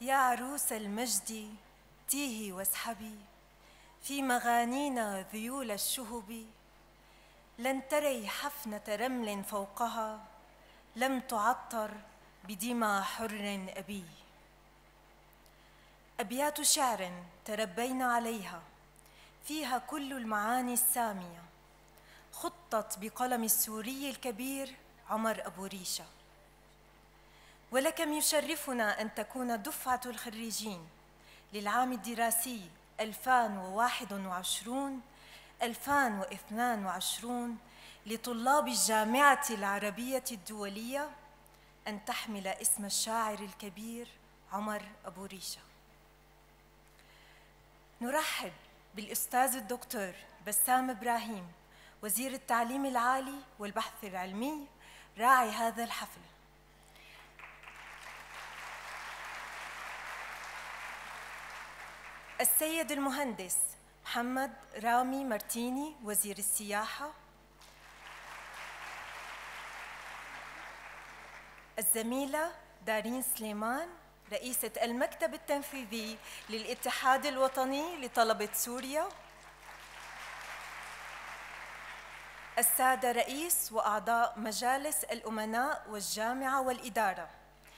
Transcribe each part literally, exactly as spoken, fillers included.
يا عروس المجد تيهي واسحبي في مغانينا ذيول الشهب، لن تري حفنة رمل فوقها لم تعطر بدمى حر أبي. أبيات شعر تربينا عليها فيها كل المعاني السامية، خطت بقلم السوري الكبير عمر أبو ريشة. ولكم يشرفنا أن تكون دفعة الخريجين للعام الدراسي ألفين وواحد وعشرين ألفين واثنين وعشرين لطلاب الجامعة العربية الدولية أن تحمل اسم الشاعر الكبير عمر أبو ريشة. نرحب بالأستاذ الدكتور بسام إبراهيم وزير التعليم العالي والبحث العلمي راعي هذا الحفل. السيد المهندس محمد رامي مرتيني وزير السياحة. الزميلة دارين سليمان رئيسة المكتب التنفيذي للاتحاد الوطني لطلبة سوريا. السادة رئيس وأعضاء مجالس الأمناء والجامعة والإدارة.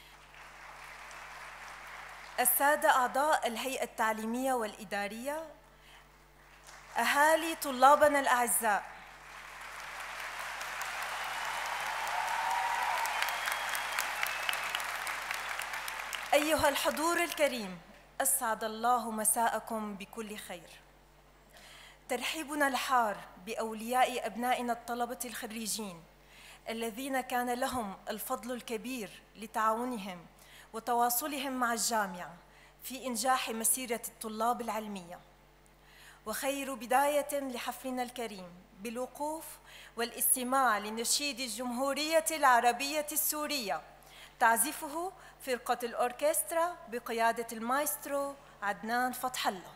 السادة أعضاء الهيئة التعليمية والإدارية. أهالي طلابنا الأعزاء. أيها الحضور الكريم، أسعد الله مساءكم بكل خير. ترحيبنا الحار بأولياء أبنائنا الطلبة الخريجين الذين كان لهم الفضل الكبير لتعاونهم وتواصلهم مع الجامعة في إنجاح مسيرة الطلاب العلمية. وخير بداية لحفلنا الكريم بالوقوف والاستماع لنشيد الجمهورية العربية السورية تعزفه فرقة الأوركسترا بقيادة المايسترو عدنان فتح الله.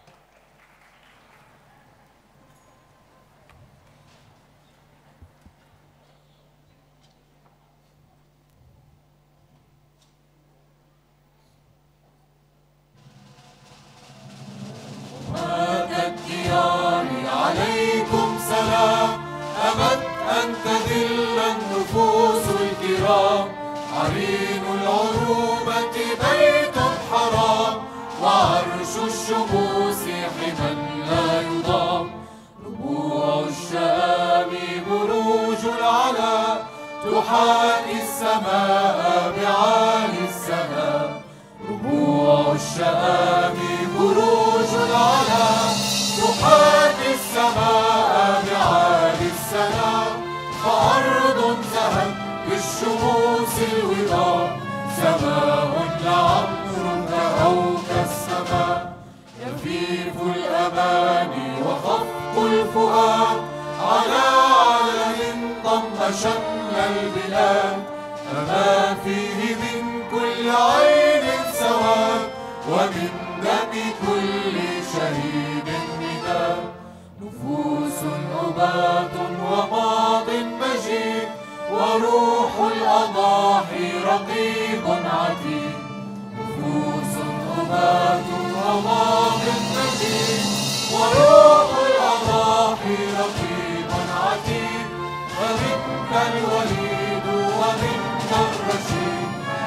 عليكم سلام، أبت أن تذل النفوس الكرام، عرين العروبة بيت حرام، وعرش الشموس حما لا يضام، ربوع الشام بروج العلا، تحاكي السماء بعالي السماء، ربوع الشام بروج العلا، تحاكي السماء بعالي السماء، فأرض زهت بالشموس الوضاء، سماء لعمرك أو كالسماء، يفيف الأماني وخفق الفؤاد، على علم ضم شمل البلاد، فما فيه من كل عين سواد، ومن دم كل شهيد نداء، نفوس أبات وماض مجيد، وروح الأضاحي رقيب عتيد، نفوس أبات وماض مجيد، وروح الأضاحي رقيب عتيد، فمنا الوليد ومنا الرشيد،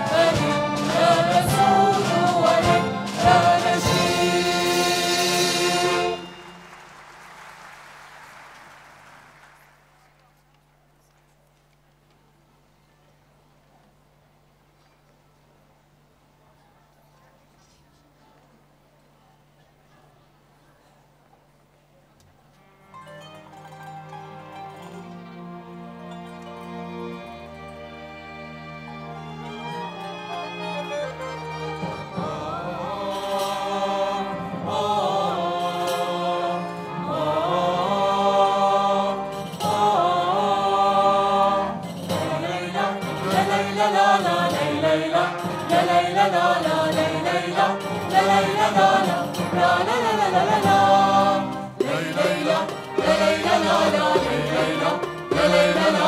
فمنا نسود ومنا نشيد.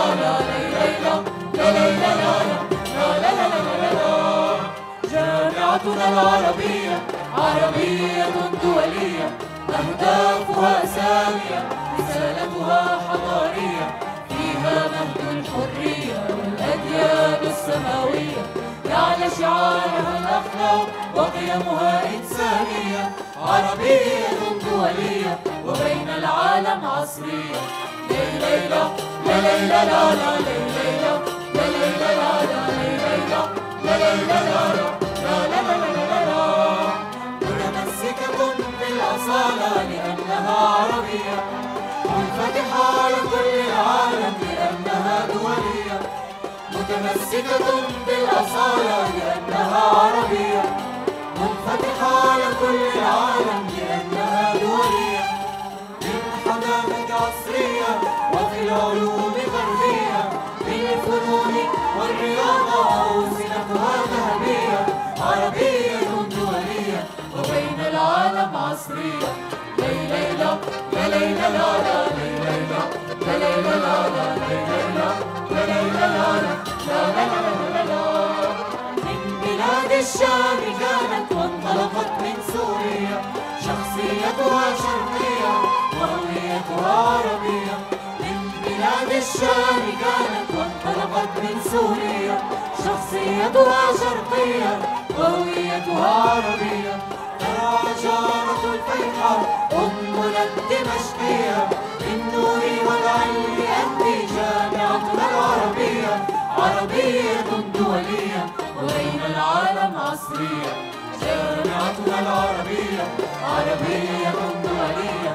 جامعة جامعتنا العربية عربية دولية، أهدافها سامية، رسالتها حضارية، فيها مهد الحرية والأديان السماوية، يعلى شعارها الأخلاق وقيمها إنسانية، عربية دولية وبين العالم عصرية. لي ليلى لا ليلى لا لا لي ليلى لا ليلى لا لا لي ليلى لا ليلى لا لا لا لا لا لا لا متمسكة بالأصالة لأنها عربية، منفتحة على كل العالم لأنها دولية، متمسكة بالأصالة لأنها عربية، منفتحة على كل العالم لأنها دولية، بالحضارة عصرية وفي العلوم غربية، بالفنون والرياضة أوسمتها ذهبية، عربية دولية وبين العالم عصرية. لي ليلى لا ليلى لا لا لي ليلى لا ليلى لا لا لي ليلى لا ليلى لا لا لا لا لا لا. من بلاد الشام كانت وانطلقت من سوريا، شخصيتها شرقية وهويتها عربية. من بلاد الشام كانت وانطلقت من سوريا، شخصيتها شرقية وهويتها عربية. ترى جارة الفيحة أمنا الدمشقية، بالنور والعلم أنت جامعتنا العربية، عربية دولية وبين العالم عصرية. جامعتنا العربية عربية دولية،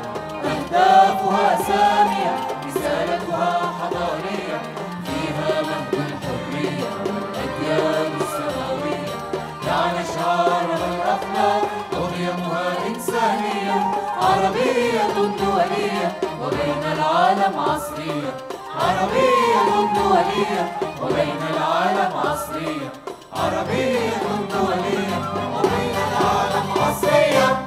أهدافها سامية، رسالتها حضارية، فيها مهد الحرية والأديان السماوية، يعلى شعارها الأخلاق وقيمها إنسانية، عربية دولية وبين العالم عصرية، عربية دولية وبين العالم عصرية، عربية دولية وبين العالم عصرية.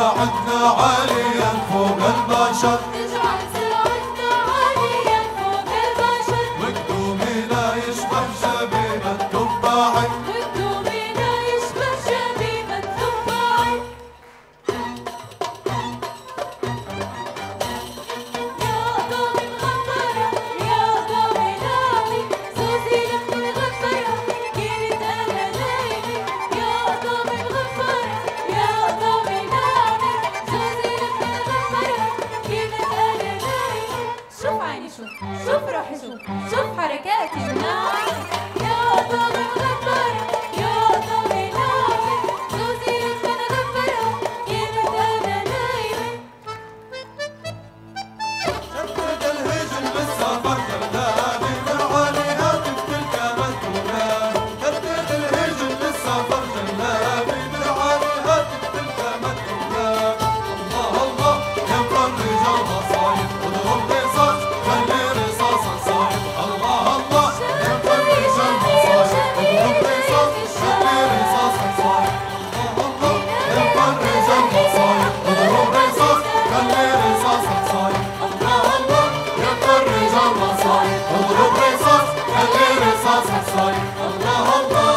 ساعدنا عاليا فوق البشر، اجعل ساعدنا عاليا فوق البشر، وقدومي لا يشبه شبيب التفاح، وقدومي لا يشبه شبيب التفاح. يا قوم الغفرة يا قوم نامي، زوزي لك الغفرة كيف أنا نايمي. يا قوم الغفرة يا قوم نامي، زوزي لك الغفرة كيف أنا نايمي. شوف عيني شوف شوف روحي شوف شوف حركاتي جناني. يا قوم الغفرة يا قوم نامي، زوزي لك الغفرة كيف أنا نايمي. شدد الهجن بالسفر جلابي بالعاليها تفتل كما التولان، شدد الهجن بالسفر جلابي بالعاليها تفتل كما التولان. الله الله يا مفرج المصايب اضرب رصاص خلي رصاصا صايب. الله الله يا مفرج المصايب اضرب رصاص خلي رصاصا صايب. الله الله يا مفرج المصايب اضرب رصاص خلي رصاصا صايب. الله الله يا مفرج المصايب اضرب رصاص خلي رصاصا صايب. الله الله.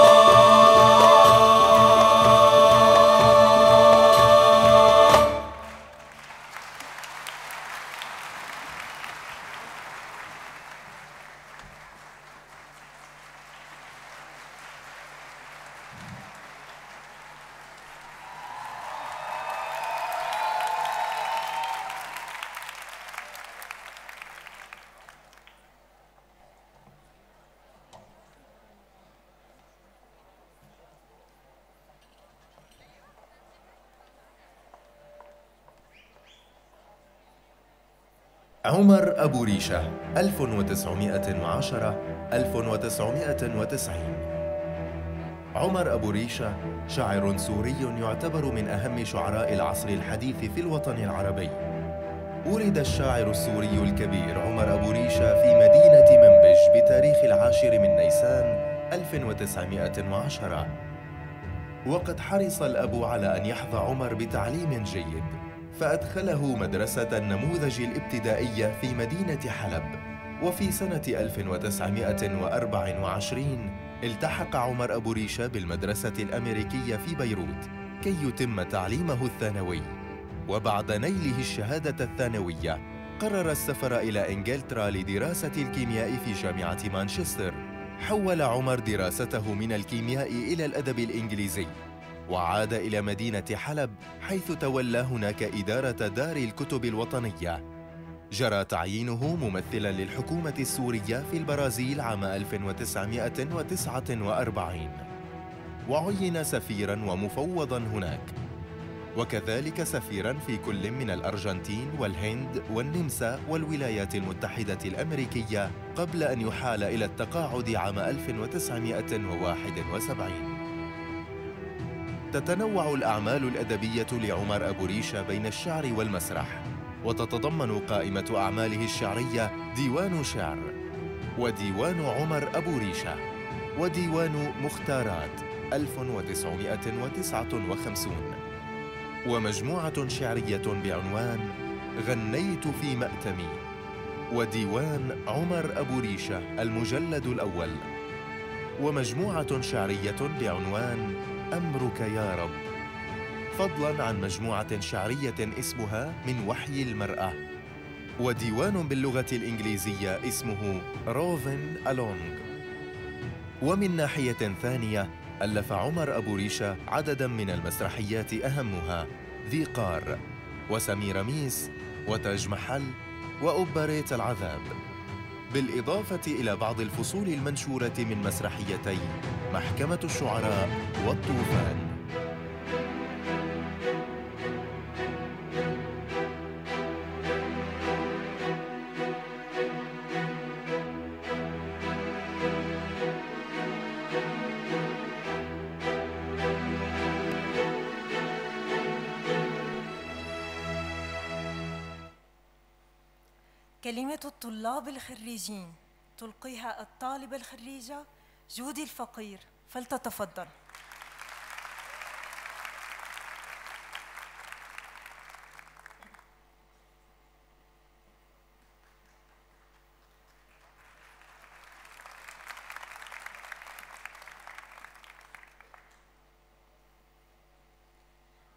عمر أبو ريشة ألف وتسعمائة وعشرة ألف وتسعمائة وتسعين. عمر أبو ريشة شاعر سوري يعتبر من أهم شعراء العصر الحديث في الوطن العربي. ولد الشاعر السوري الكبير عمر أبو ريشة في مدينة منبج بتاريخ العاشر من نيسان ألف وتسعمائة وعشرة. وقد حرص الأب على أن يحظى عمر بتعليم جيد، فأدخله مدرسة النموذج الابتدائية في مدينة حلب. وفي سنة ألف وتسعمائة وأربعة وعشرين التحق عمر أبو ريشة بالمدرسة الأمريكية في بيروت كي يتم تعليمه الثانوي. وبعد نيله الشهادة الثانوية قرر السفر إلى إنجلترا لدراسة الكيمياء في جامعة مانشستر. حول عمر دراسته من الكيمياء إلى الأدب الإنجليزي، وعاد إلى مدينة حلب حيث تولى هناك إدارة دار الكتب الوطنية. جرى تعيينه ممثلاً للحكومة السورية في البرازيل عام ألف وتسعمائة وتسعة وأربعين، وعين سفيراً ومفوضاً هناك، وكذلك سفيراً في كل من الأرجنتين والهند والنمسا والولايات المتحدة الأمريكية، قبل أن يحال إلى التقاعد عام ألف وتسعمائة وواحد وسبعين. تتنوع الأعمال الأدبية لعمر أبو ريشة بين الشعر والمسرح، وتتضمن قائمة أعماله الشعرية ديوان شعر، وديوان عمر أبو ريشة، وديوان مختارات ألف وتسعمائة وتسعة وخمسين، ومجموعة شعرية بعنوان غنيت في مأتمي، وديوان عمر أبو ريشة المجلد الأول، ومجموعة شعرية بعنوان أمرك يا رب، فضلاً عن مجموعة شعرية اسمها من وحي المرأة، وديوان باللغة الإنجليزية اسمه روفن ألونغ. ومن ناحية ثانية ألف عمر أبو ريشة عدداً من المسرحيات أهمها ذي قار، وسميرميس، وتاج محل، وأوبريت العذاب، بالإضافة إلى بعض الفصول المنشورة من مسرحيتي محكمة الشعراء والطوفان. كلمة الطلاب الخريجين تلقيها الطالبة الخريجة جودي الفقير، فلتتفضل.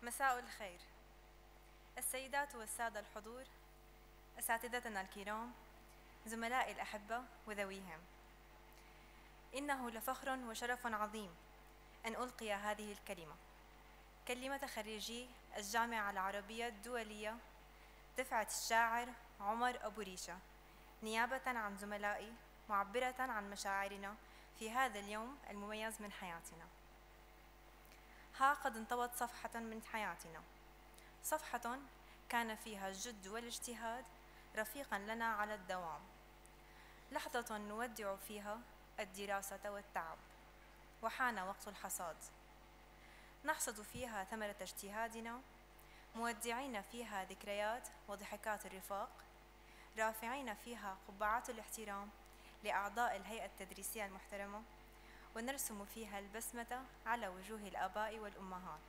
مساء الخير السيدات والسادة الحضور، أساتذتنا الكرام، زملائي الأحبة وذويهم. إنه لفخر وشرف عظيم أن ألقي هذه الكلمة، كلمة خريجي الجامعة العربية الدولية دفعة الشاعر عمر أبو ريشة، نيابة عن زملائي، معبرة عن مشاعرنا في هذا اليوم المميز من حياتنا. ها قد انطوت صفحة من حياتنا، صفحة كان فيها الجد والاجتهاد رفيقا لنا على الدوام، لحظة نودع فيها الدراسة والتعب، وحان وقت الحصاد، نحصد فيها ثمرة اجتهادنا، مودعين فيها ذكريات وضحكات الرفاق، رافعين فيها قبعات الاحترام لأعضاء الهيئة التدريسية المحترمة، ونرسم فيها البسمة على وجوه الآباء والأمهات.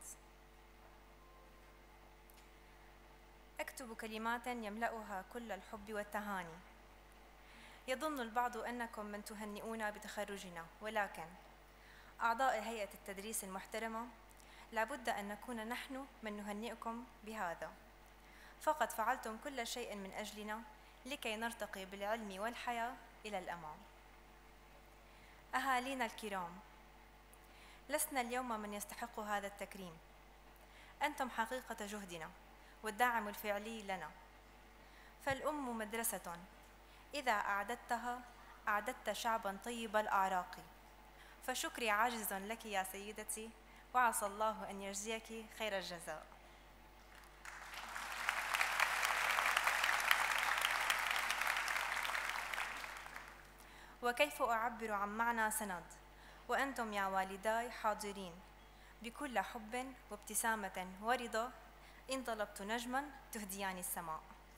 أكتب كلمات يملأها كل الحب والتهاني. يظن البعض أنكم من تهنئونا بتخرجنا، ولكن أعضاء هيئة التدريس المحترمة لابد أن نكون نحن من نهنئكم بهذا، فقد فعلتم كل شيء من أجلنا لكي نرتقي بالعلم والحياة إلى الأمام. أهالينا الكرام، لسنا اليوم من يستحق هذا التكريم، أنتم حقيقة جهدنا والداعم الفعلي لنا، فالأم مدرسة إذا أعددتها أعددت شعبا طيب الأعراق، فشكري عاجز لك يا سيدتي، وعسى الله أن يجزيك خير الجزاء. وكيف أعبر عن معنى سند وأنتم يا والداي حاضرين بكل حب وابتسامة ورضا، إن طلبت نجما تهديان السماء.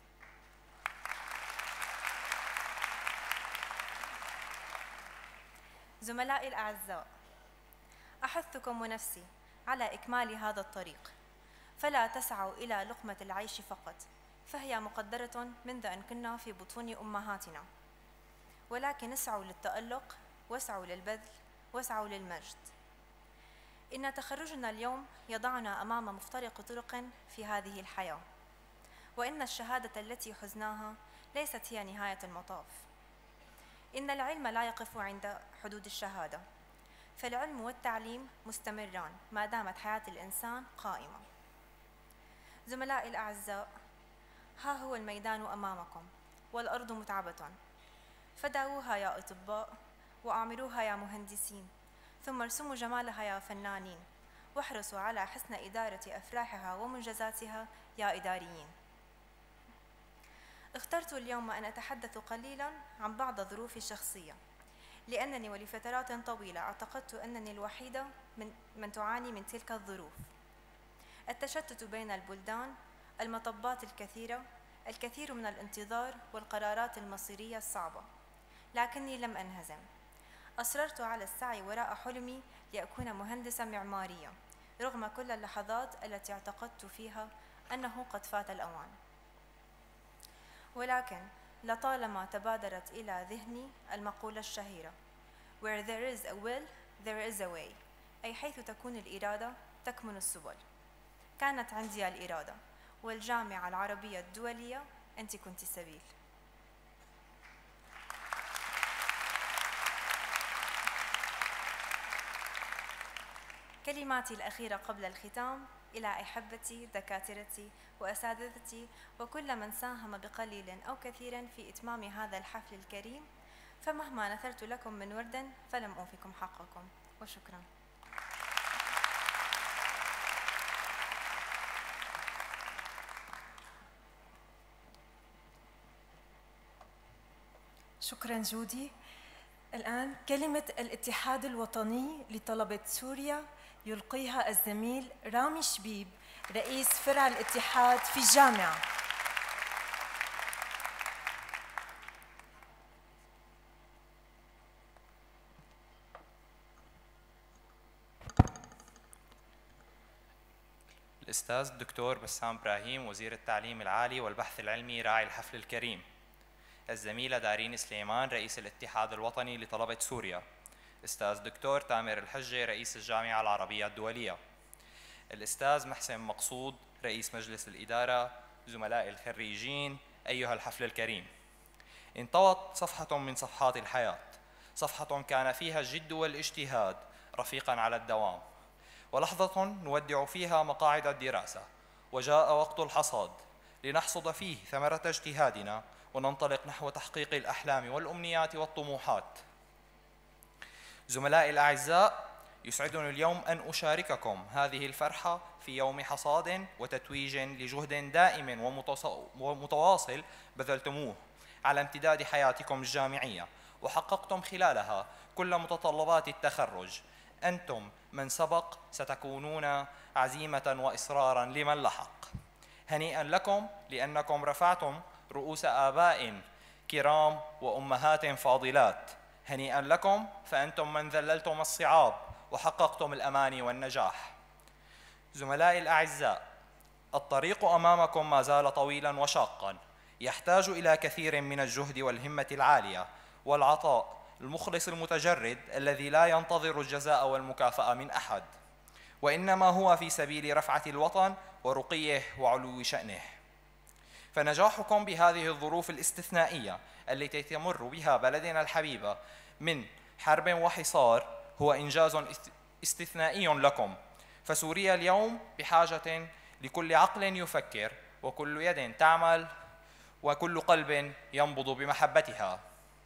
زملائي الأعزاء، أحثكم ونفسي على إكمال هذا الطريق، فلا تسعوا إلى لقمة العيش فقط، فهي مقدرة منذ أن كنا في بطون أمهاتنا، ولكن اسعوا للتألق، واسعوا للبذل، واسعوا للمجد. إن تخرجنا اليوم يضعنا أمام مفترق طرق في هذه الحياة، وإن الشهادة التي حزناها ليست هي نهاية المطاف. إن العلم لا يقف عند حدود الشهادة، فالعلم والتعليم مستمران ما دامت حياة الإنسان قائمة. زملائي الأعزاء، ها هو الميدان أمامكم والأرض متعبة، فداووها يا أطباء، وأعمروها يا مهندسين، ثم ارسموا جمالها يا فنانين، واحرصوا على حسن إدارة أفراحها ومنجزاتها يا إداريين. اخترت اليوم أن أتحدث قليلاً عن بعض ظروفي الشخصية، لأنني ولفترات طويلة اعتقدت أنني الوحيدة من, من تعاني من تلك الظروف. التشتت بين البلدان، المطبات الكثيرة، الكثير من الانتظار والقرارات المصيرية الصعبة، لكني لم أنهزم. أصررت على السعي وراء حلمي لأكون مهندسة معمارية، رغم كل اللحظات التي اعتقدت فيها أنه قد فات الأوان. ولكن لطالما تبادرت إلى ذهني المقولة الشهيرة Where there is a will, there is a way، أي حيث تكون الإرادة تكمن السبل. كانت عندي الإرادة، والجامعة العربية الدولية أنت كنت السبيل. كلماتي الأخيرة قبل الختام إلى أحبتي، دكاترتي وأساتذتي وكل من ساهم بقليل أو كثير في إتمام هذا الحفل الكريم، فمهما نثرت لكم من ورد فلم أوفكم حقكم، وشكرا. شكرا جودي. الآن كلمة الاتحاد الوطني لطلبة سوريا يلقيها الزميل رامي شبيب، رئيس فرع الاتحاد في الجامعة. الأستاذ الدكتور بسام إبراهيم، وزير التعليم العالي والبحث العلمي راعي الحفل الكريم. الزميلة دارين سليمان، رئيس الاتحاد الوطني لطلبة سوريا. أستاذ دكتور تامر الحجة، رئيس الجامعة العربية الدولية. الأستاذ محسن مقصود رئيس مجلس الإدارة، زملائي الخريجين، أيها الحفل الكريم. انطوت صفحة من صفحات الحياة، صفحة كان فيها الجد والاجتهاد رفيقا على الدوام، ولحظة نودع فيها مقاعد الدراسة، وجاء وقت الحصاد لنحصد فيه ثمرة اجتهادنا وننطلق نحو تحقيق الأحلام والأمنيات والطموحات. زملائي الأعزاء، يسعدني اليوم أن أشارككم هذه الفرحة في يوم حصاد وتتويج لجهد دائم ومتواصل بذلتموه على امتداد حياتكم الجامعية، وحققتم خلالها كل متطلبات التخرج. أنتم من سبق ستكونون عزيمة وإصرارا لمن لحق. هنيئا لكم لأنكم رفعتم رؤوس آباء كرام وأمهات فاضلات. هنيئا لكم فأنتم من ذللتم الصعاب وحققتم الأماني والنجاح. زملائي الأعزاء، الطريق أمامكم ما زال طويلا وشاقا، يحتاج إلى كثير من الجهد والهمة العالية والعطاء المخلص المتجرد الذي لا ينتظر الجزاء والمكافأة من أحد، وإنما هو في سبيل رفعة الوطن ورقيه وعلو شأنه. فنجاحكم بهذه الظروف الاستثنائية التي تمر بها بلدنا الحبيبة من حرب وحصار هو إنجاز استثنائي لكم. فسوريا اليوم بحاجة لكل عقل يفكر، وكل يد تعمل، وكل قلب ينبض بمحبتها.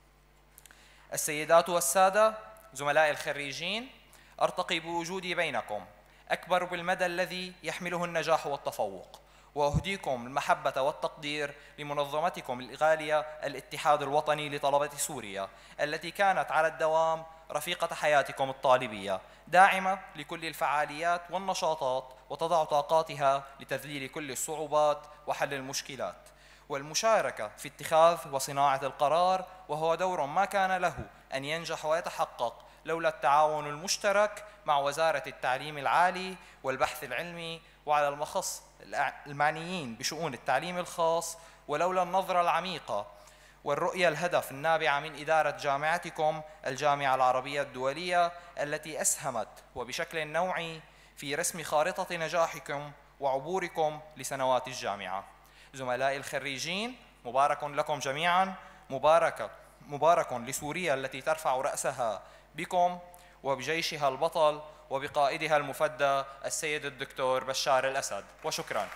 السيدات والسادة، زملائي الخريجين، أرتقي بوجودي بينكم أكبر بالمدى الذي يحمله النجاح والتفوق، وأهديكم المحبة والتقدير لمنظمتكم الغالية الاتحاد الوطني لطلبة سوريا، التي كانت على الدوام رفيقة حياتكم الطالبية، داعمة لكل الفعاليات والنشاطات، وتضع طاقاتها لتذليل كل الصعوبات وحل المشكلات، والمشاركة في اتخاذ وصناعة القرار، وهو دور ما كان له أن ينجح ويتحقق لولا التعاون المشترك مع وزارة التعليم العالي والبحث العلمي، وعلى المخص المعنيين بشؤون التعليم الخاص، ولولا النظرة العميقة والرؤية الهدف النابعة من إدارة جامعتكم الجامعة العربية الدولية، التي أسهمت وبشكل نوعي في رسم خارطة نجاحكم وعبوركم لسنوات الجامعة. زملائي الخريجين، مبارك لكم جميعا، مبارك مبارك لسوريا التي ترفع رأسها بكم وبجيشها البطل وبقائدها المفدى السيد الدكتور بشار الأسد، وشكرا.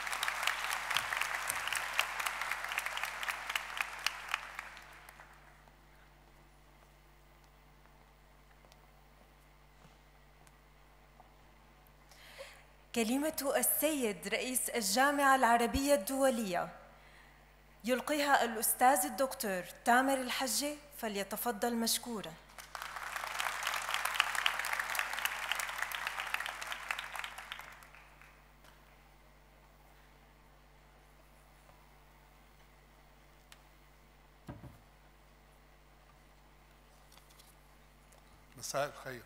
كلمة السيد رئيس الجامعة العربية الدولية يلقيها الأستاذ الدكتور تامر الحجة، فليتفضل مشكورا. مساء الخير.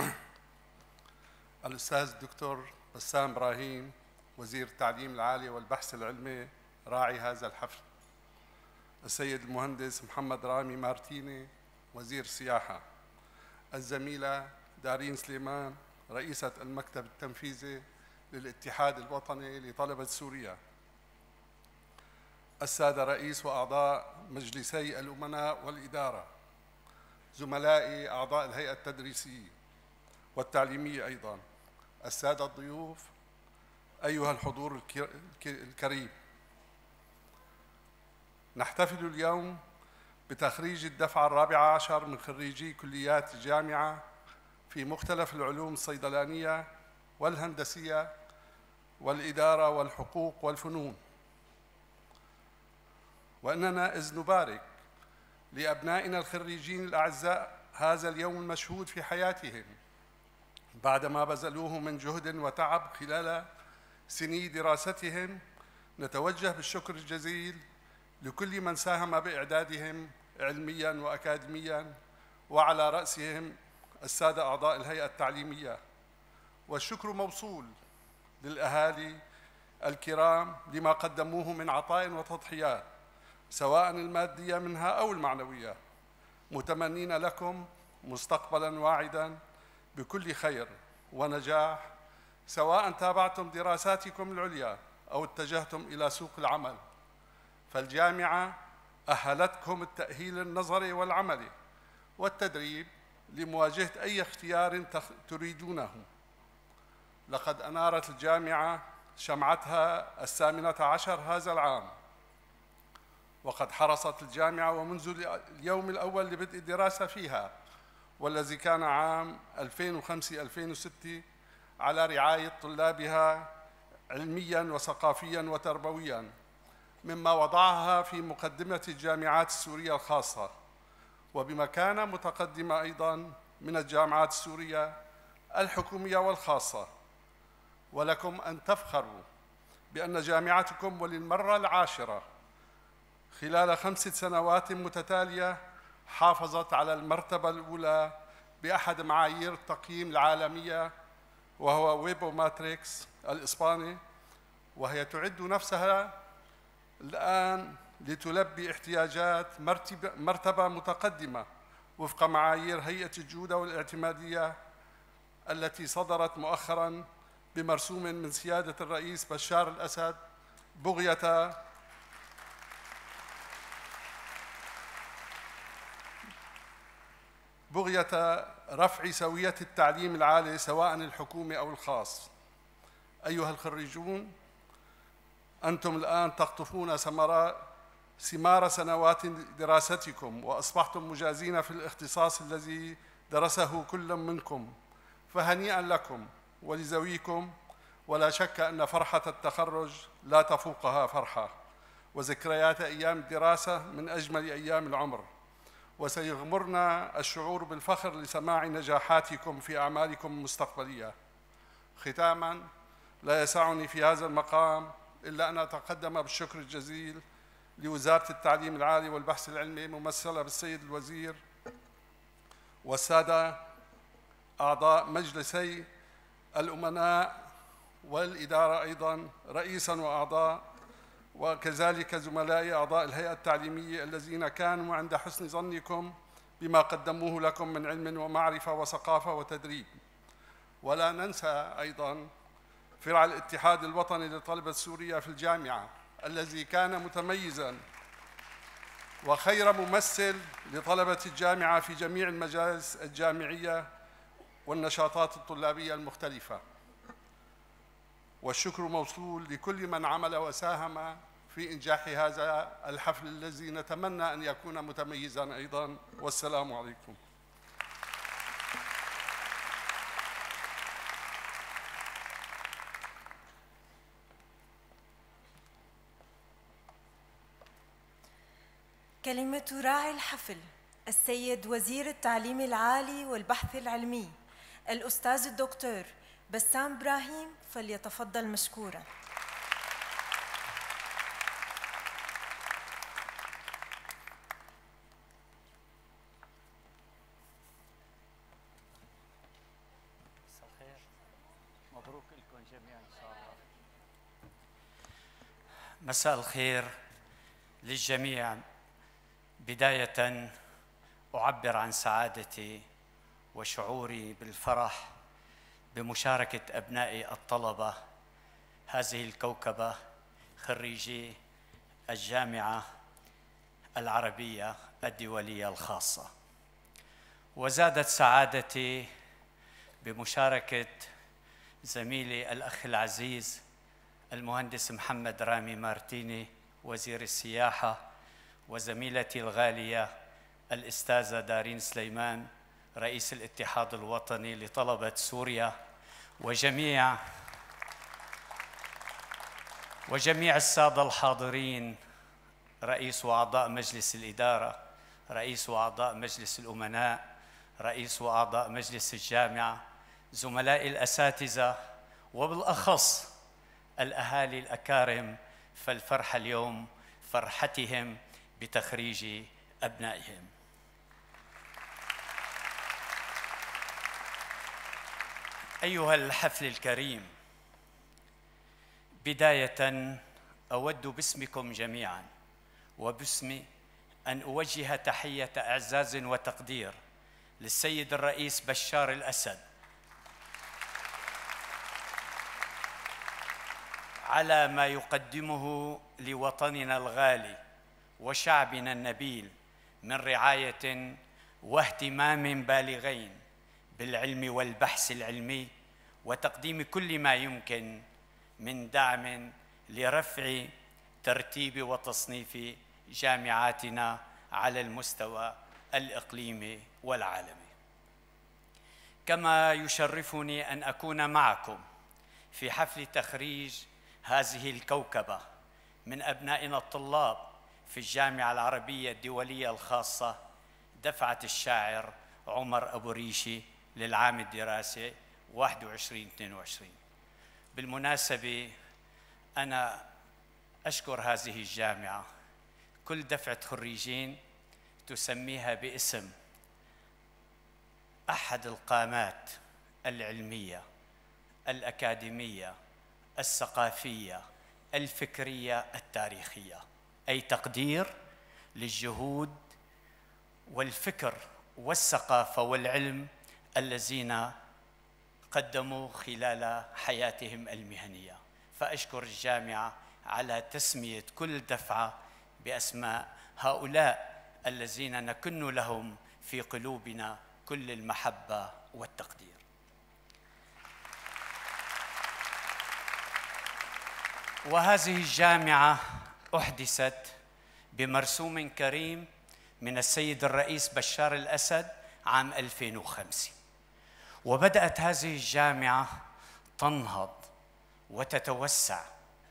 الأستاذ الدكتور بسام إبراهيم وزير التعليم العالي والبحث العلمي راعي هذا الحفل. السيد المهندس محمد رامي مارتيني وزير السياحة. الزميلة دارين سليمان رئيسة المكتب التنفيذي للاتحاد الوطني لطلبة سوريا. السادة رئيس وأعضاء مجلسي الأمناء والإدارة. زملائي أعضاء الهيئة التدريسية والتعليمية أيضاً. السادة الضيوف، أيها الحضور الكريم، نحتفل اليوم بتخريج الدفعة الرابعة عشر من خريجي كليات الجامعة في مختلف العلوم الصيدلانية والهندسية والإدارة والحقوق والفنون. وإننا إذ نبارك لأبنائنا الخريجين الأعزاء هذا اليوم المشهود في حياتهم بعدما بذلوه من جهد وتعب خلال سني دراستهم، نتوجه بالشكر الجزيل لكل من ساهم بإعدادهم علمياً وأكاديمياً، وعلى رأسهم السادة أعضاء الهيئة التعليمية. والشكر موصول للأهالي الكرام لما قدموه من عطاء وتضحيات، سواء المادية منها أو المعنوية، متمنين لكم مستقبلاً واعداً بكل خير ونجاح سواء تابعتم دراساتكم العليا أو اتجهتم إلى سوق العمل، فالجامعة أهلتكم التأهيل النظري والعملي والتدريب لمواجهة أي اختيار تريدونه. لقد أنارت الجامعة شمعتها الثامنة عشر هذا العام، وقد حرصت الجامعة ومنذ اليوم الأول لبدء الدراسة فيها والذي كان عام ألفين وخمسة ألفين وستة على رعاية طلابها علمياً وثقافياً وتربوياً، مما وضعها في مقدمة الجامعات السورية الخاصة وبمكانة متقدمة أيضاً من الجامعات السورية الحكومية والخاصة. ولكم أن تفخروا بأن جامعتكم وللمرة العاشرة خلال خمس سنوات متتالية حافظت على المرتبة الأولى بأحد معايير التقييم العالمية وهو ويبو ماتريكس الإسباني، وهي تعد نفسها الآن لتلبي احتياجات مرتبة متقدمة وفق معايير هيئة الجودة والاعتمادية التي صدرت مؤخراً بمرسوم من سيادة الرئيس بشار الأسد بغية بغية رفع سوية التعليم العالي سواء الحكومي أو الخاص. أيها الخريجون، أنتم الآن تقطفون ثمار سنوات دراستكم وأصبحتم مجازين في الاختصاص الذي درسه كل منكم، فهنيئا لكم ولذويكم. ولا شك أن فرحة التخرج لا تفوقها فرحة، وذكريات أيام الدراسة من أجمل أيام العمر، وسيغمرنا الشعور بالفخر لسماع نجاحاتكم في أعمالكم المستقبلية. ختاماً، لا يسعني في هذا المقام إلا أن أتقدم بالشكر الجزيل لوزارة التعليم العالي والبحث العلمي ممثلة بالسيد الوزير والسادة أعضاء مجلسي الأمناء والإدارة أيضاً رئيساً وأعضاء، وكذلك زملائي أعضاء الهيئة التعليمية الذين كانوا عند حسن ظنكم بما قدموه لكم من علم ومعرفة وثقافة وتدريب. ولا ننسى أيضاً فرع الاتحاد الوطني لطلبة سوريا في الجامعة الذي كان متميزاً وخير ممثل لطلبة الجامعة في جميع المجالس الجامعية والنشاطات الطلابية المختلفة. والشكر موصول لكل من عمل وساهم في إنجاح هذا الحفل الذي نتمنى أن يكون متميزاً أيضاً. والسلام عليكم. كلمة راعي الحفل السيد وزير التعليم العالي والبحث العلمي الأستاذ الدكتور بسام إبراهيم، فليتفضل مشكورا. مبروك لكم جميعا إن شاء الله. مساء الخير للجميع. بداية أعبر عن سعادتي وشعوري بالفرح بمشاركة أبناء الطلبة هذه الكوكبة خريجي الجامعة العربية الدولية الخاصة، وزادت سعادتي بمشاركة زميلي الأخ العزيز المهندس محمد رامي مارتيني وزير السياحة، وزميلتي الغالية الأستاذة دارين سليمان رئيس الاتحاد الوطني لطلبة سوريا، وجميع وجميع السادة الحاضرين، رئيس وأعضاء مجلس الإدارة، رئيس وأعضاء مجلس الأمناء، رئيس وأعضاء مجلس الجامعة، زملائي الأساتذة، وبالأخص الأهالي الأكارم، فالفرحة اليوم فرحتهم بتخريج أبنائهم. أيها الحفل الكريم، بداية أود باسمكم جميعاً وباسمي أن أوجه تحية إعزاز وتقدير للسيد الرئيس بشار الأسد على ما يقدمه لوطننا الغالي وشعبنا النبيل من رعاية واهتمام بالغين بالعلم والبحث العلمي، وتقديم كل ما يمكن من دعم لرفع ترتيب وتصنيف جامعاتنا على المستوى الإقليمي والعالمي. كما يشرفني أن أكون معكم في حفل تخريج هذه الكوكبة من أبنائنا الطلاب في الجامعة العربية الدولية الخاصة دفعة الشاعر عمر أبو ريشة للعام الدراسي واحد وعشرين اثنين وعشرين. بالمناسبة أنا أشكر هذه الجامعة، كل دفعة خريجين تسميها باسم أحد القامات العلمية الأكاديمية الثقافية الفكرية التاريخية، أي تقدير للجهود والفكر والثقافة والعلم الذين قدموا خلال حياتهم المهنية. فأشكر الجامعة على تسمية كل دفعة بأسماء هؤلاء الذين نكن لهم في قلوبنا كل المحبة والتقدير. وهذه الجامعة أحدثت بمرسوم كريم من السيد الرئيس بشار الأسد عام ألفين وخمسة، وبدأت هذه الجامعة تنهض وتتوسع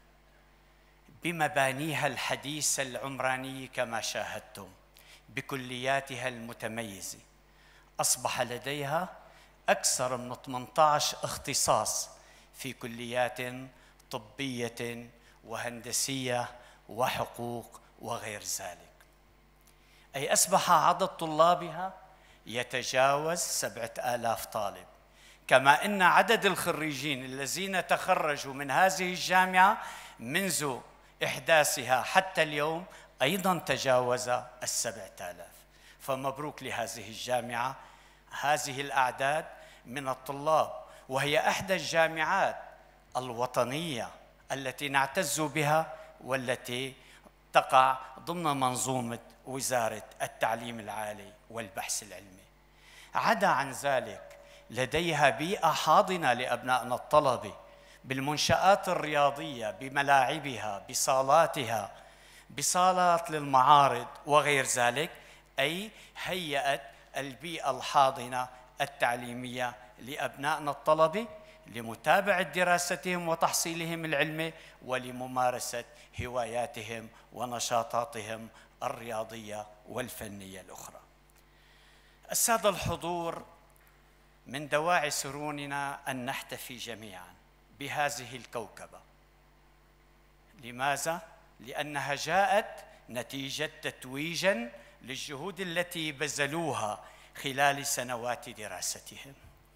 بمبانيها الحديثة العمرانية كما شاهدتم، بكلياتها المتميزة. أصبح لديها أكثر من ثمانية عشر اختصاص في كليات طبية وهندسية وحقوق وغير ذلك، أي أصبح عدد طلابها يتجاوز سبعة آلاف طالب، كما أن عدد الخريجين الذين تخرجوا من هذه الجامعة منذ إحداثها حتى اليوم أيضاً تجاوز السبعة آلاف. فمبروك لهذه الجامعة هذه الأعداد من الطلاب، وهي إحدى الجامعات الوطنية التي نعتز بها والتي تقع ضمن منظومة وزارة التعليم العالي والبحث العلمي. عدا عن ذلك لديها بيئة حاضنة لأبنائنا الطلبة بالمنشآت الرياضية، بملاعبها، بصالاتها، بصالات للمعارض وغير ذلك، أي هيأت البيئة الحاضنة التعليمية لأبنائنا الطلبة لمتابعة دراستهم وتحصيلهم العلمي ولممارسة هواياتهم ونشاطاتهم الرياضية والفنية الأخرى. السادة الحضور، من دواعي سرورنا أن نحتفي جميعاً بهذه الكوكبة. لماذا؟ لأنها جاءت نتيجة تتويجاً للجهود التي بذلوها خلال سنوات دراستهم.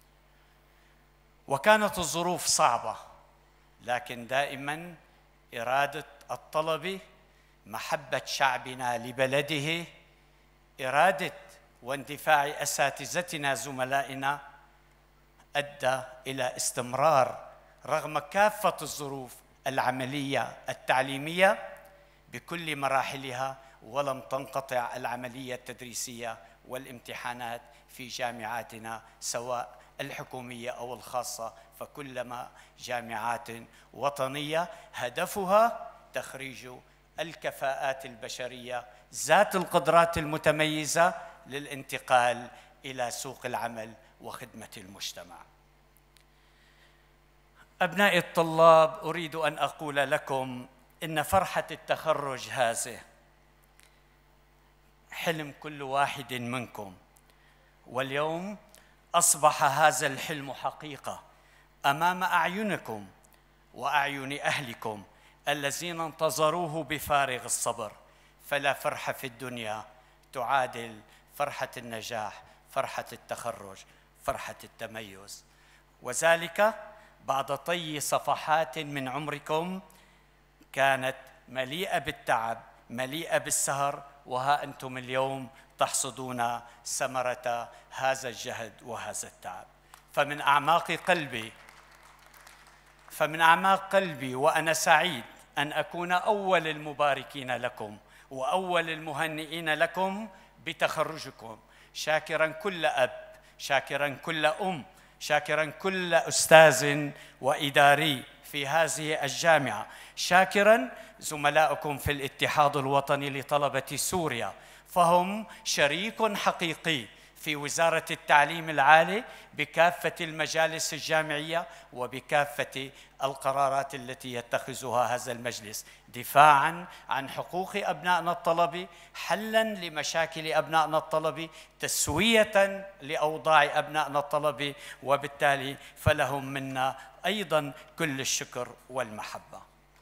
وكانت الظروف صعبة، لكن دائماً إرادة الطلبة، محبة شعبنا لبلده، إرادة واندفاع أساتذتنا زملائنا أدى إلى استمرار رغم كافة الظروف العملية التعليمية بكل مراحلها، ولم تنقطع العملية التدريسية والامتحانات في جامعاتنا سواء الحكومية أو الخاصة، فكلما جامعات وطنية هدفها تخريج الكفاءات البشرية ذات القدرات المتميزة للانتقال إلى سوق العمل وخدمة المجتمع. أبناء الطلاب، أريد أن أقول لكم إن فرحة التخرج هذه حلم كل واحد منكم، واليوم أصبح هذا الحلم حقيقة أمام أعينكم وأعين أهلكم الذين انتظروه بفارغ الصبر. فلا فرحة في الدنيا تعادل فرحة النجاح، فرحة التخرج، فرحة التميز، وذلك بعد طي صفحات من عمركم كانت مليئة بالتعب، مليئة بالسهر، وها أنتم اليوم تحصدون ثمرة هذا الجهد وهذا التعب. فمن أعماق قلبي فمن أعماق قلبي وأنا سعيد أن أكون أول المباركين لكم وأول المهنئين لكم بتخرجكم، شاكراً كل أب، شاكراً كل أم، شاكراً كل أستاذ وإداري في هذه الجامعة، شاكراً زملائكم في الاتحاد الوطني لطلبة سوريا، فهم شريك حقيقي في وزارة التعليم العالي بكافة المجالس الجامعية وبكافة القرارات التي يتخذها هذا المجلس، دفاعاً عن حقوق أبنائنا الطلبة، حلاً لمشاكل أبنائنا الطلبة، تسوية لأوضاع أبنائنا الطلبة، وبالتالي فلهم منا أيضاً كل الشكر والمحبة.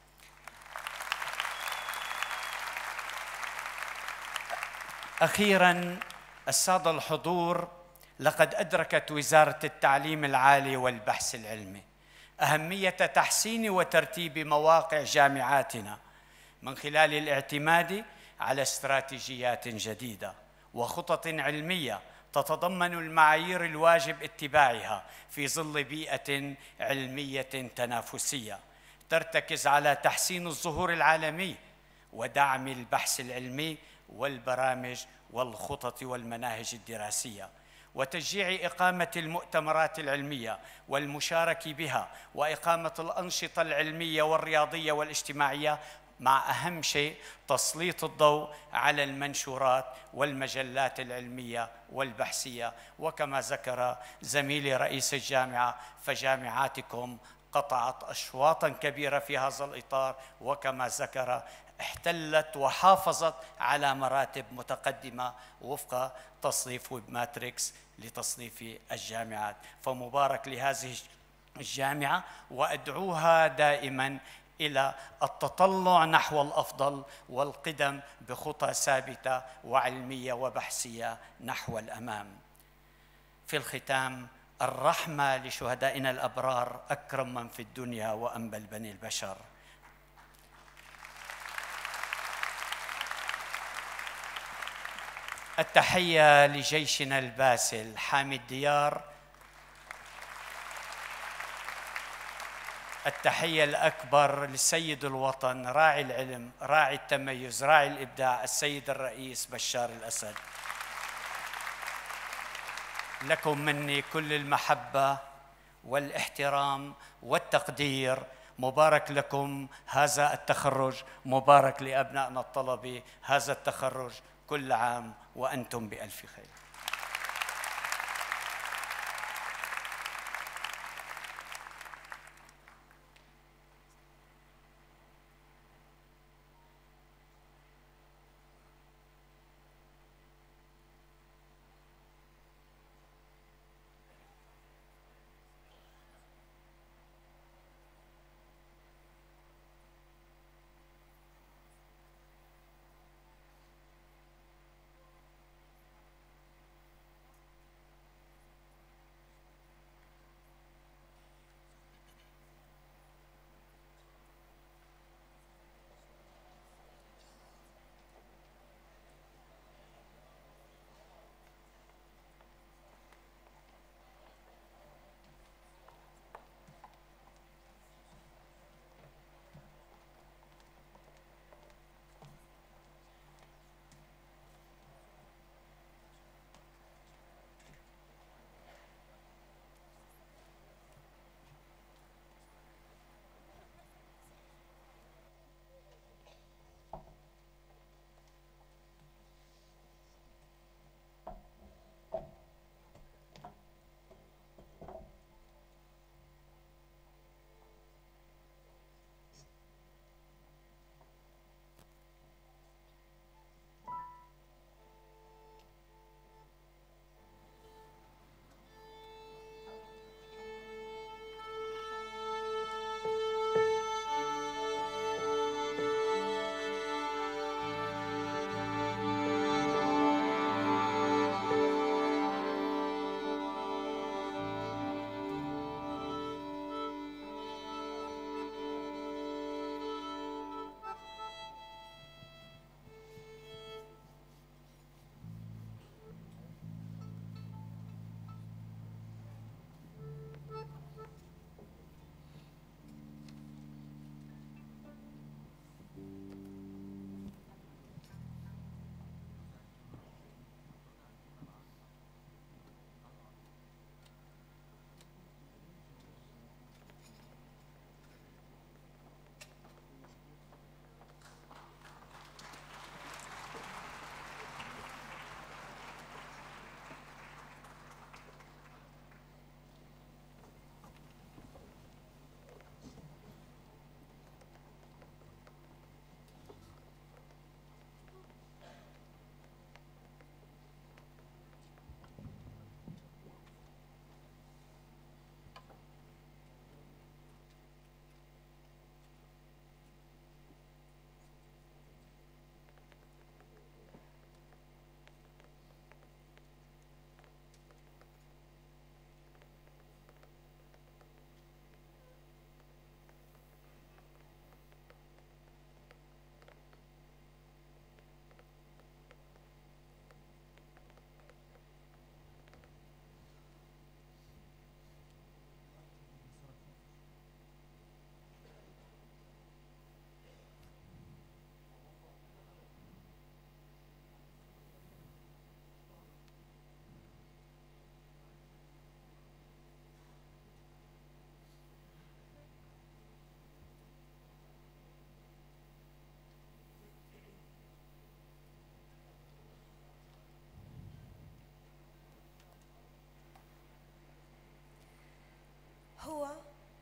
أخيراً السادة الحضور، لقد أدركت وزارة التعليم العالي والبحث العلمي أهمية تحسين وترتيب مواقع جامعاتنا من خلال الاعتماد على استراتيجيات جديدة وخطط علمية تتضمن المعايير الواجب اتباعها في ظل بيئة علمية تنافسية ترتكز على تحسين الظهور العالمي ودعم البحث العلمي والبرامج والخطط والمناهج الدراسية، وتشجيع إقامة المؤتمرات العلمية والمشاركة بها، وإقامة الأنشطة العلمية والرياضية والاجتماعية، مع أهم شيء تسليط الضوء على المنشورات والمجلات العلمية والبحثية. وكما ذكر زميلي رئيس الجامعة، فجامعاتكم قطعت أشواطاً كبيرة في هذا الإطار، وكما ذكر احتلت وحافظت على مراتب متقدمة وفق تصنيف ويب ماتريكس لتصنيف الجامعات. فمبارك لهذه الجامعة، وأدعوها دائماً إلى التطلع نحو الأفضل والقدم بخطى ثابتة وعلمية وبحثية نحو الأمام. في الختام، الرحمة لشهدائنا الأبرار أكرم من في الدنيا وأنبل بني البشر. التحية لجيشنا الباسل حامي الديار، التحية الأكبر لسيد الوطن راعي العلم، راعي التميز، راعي الإبداع، السيد الرئيس بشار الأسد. لكم مني كل المحبة والاحترام والتقدير. مبارك لكم هذا التخرج، مبارك لأبنائنا الطلبة هذا التخرج، كل عام وأنتم بألف خير.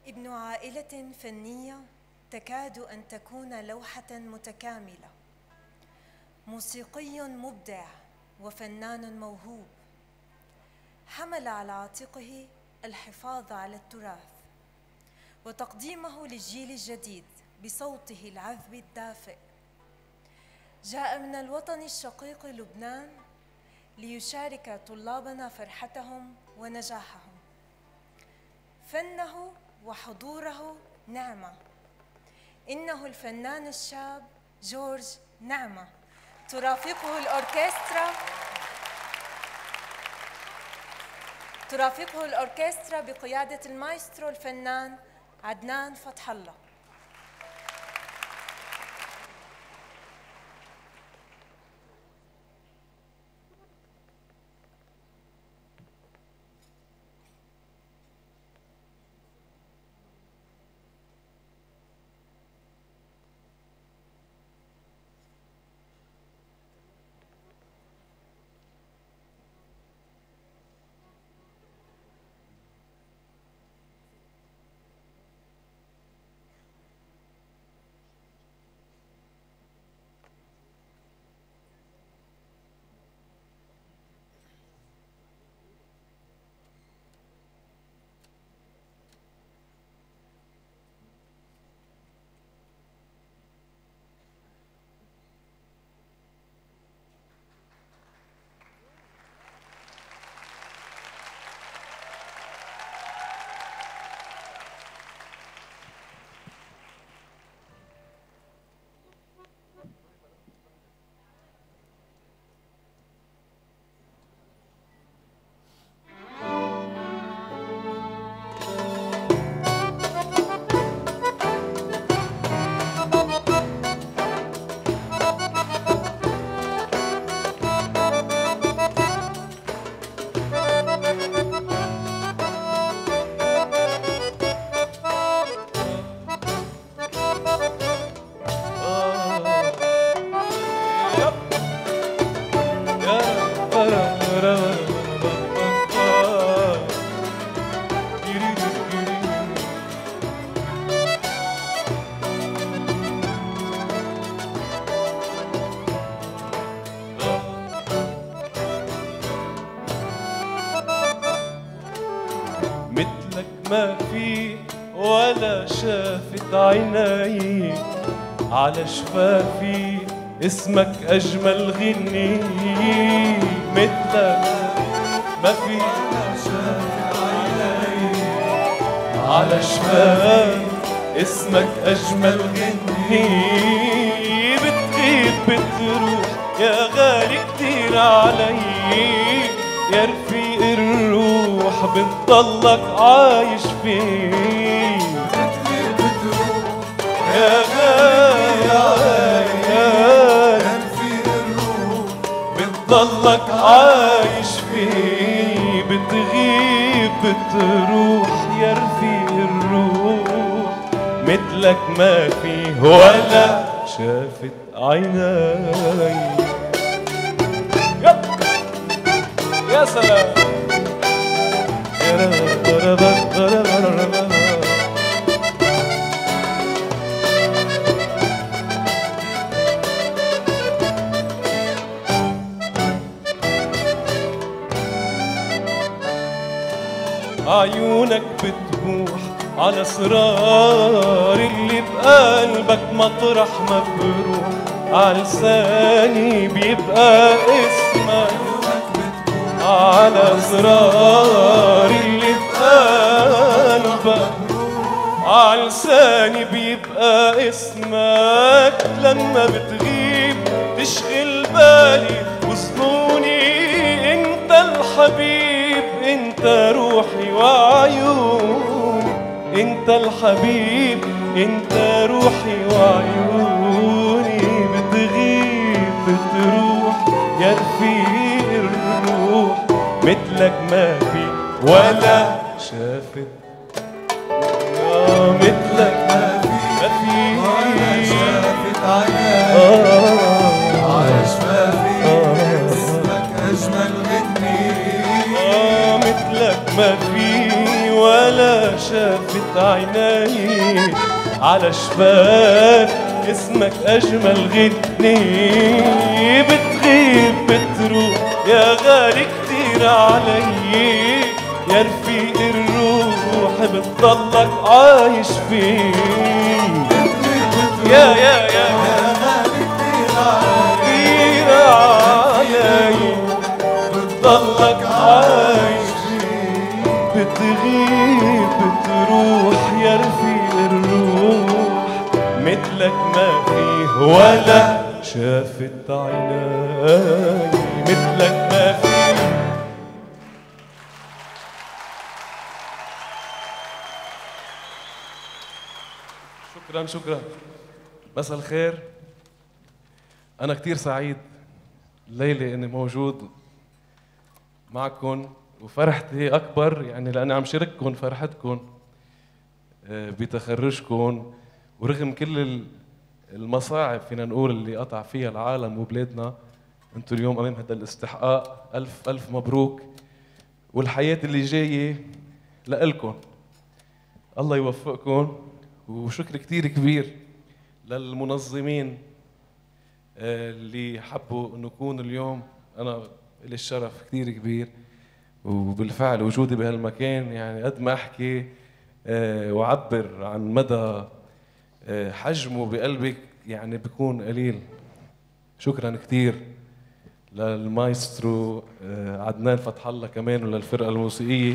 ابن عائلة فنية تكاد أن تكون لوحة متكاملة، موسيقي مبدع وفنان موهوب، حمل على عاتقه الحفاظ على التراث وتقديمه للجيل الجديد بصوته العذب الدافئ. جاء من الوطن الشقيق لبنان ليشارك طلابنا فرحتهم ونجاحهم. فنه وحضوره نعمة. إنه الفنان الشاب جورج نعمة، ترافقه الأوركسترا ترافقه الأوركسترا بقيادة المايسترو الفنان عدنان فتح الله. ما في ولا شافت عيني على شفافي اسمك أجمل غني. مثلك ما في ولا شافت عيني على شفافي اسمك أجمل غني. بتغيب بتروح يا غالي كتير علي، يا رفيق الروح بتضلك عايش فيه. بتغيب بتروح يا غالي يا رفيق الروح بتضلك عايش فيه. بتغيب بتروح يا رفيق الروح، مثلك ما فيه ولا شافت عيني. يا سلام عيونك بتبوح على اسرار اللي بقلبك مطرح ما بروح. على لساني بيبقى اسمك على اسرار اللي بقلبك. على لساني بيبقى اسمك لما بتغيب تشغل بالي وظنوني. انت الحبيب انت روحي وعيوني، انت الحبيب انت روحي وعيوني. بتغيب بتروح يا رفيق الروح، مثلك ما في ولا شافت. آه مثلك ما في ولا شافت عيني على شفافي اسمك أجمل غني. آه مثلك ما في ولا شافت عيني عيناي على شفاك اسمك أجمل غني، بتغيب بتروح يا غالي كتير علي، يا رفيق الروح بتضلك عايش فيه. يا يا يا غالي كتير علي بتضلك عايش فيه، بتغيب بتروح يا رفيق الروح مثلك ما فيه ولا شافت عيناي مثلك ما فيه. شكرا شكرا. مساء الخير. أنا كتير سعيد الليلة إني موجود معكم، وفرحتي أكبر يعني لأني عم شارككم فرحتكم بتخرجكم، ورغم كل المصاعب فينا نقول اللي قطع فيها العالم وبلادنا، انتم اليوم امام هذا الاستحقاق. الف الف مبروك، والحياه اللي جايه لإلكم. الله يوفقكم، وشكر كثير كبير للمنظمين اللي حبوا انه يكون اليوم. انا لي الشرف كثير كبير، وبالفعل وجودي بهالمكان يعني قد ما احكي وعبر عن مدى حجمه بقلبك يعني بيكون قليل. شكرا كثير للمايسترو عدنان فتح الله كمان، وللفرقه الموسيقيه.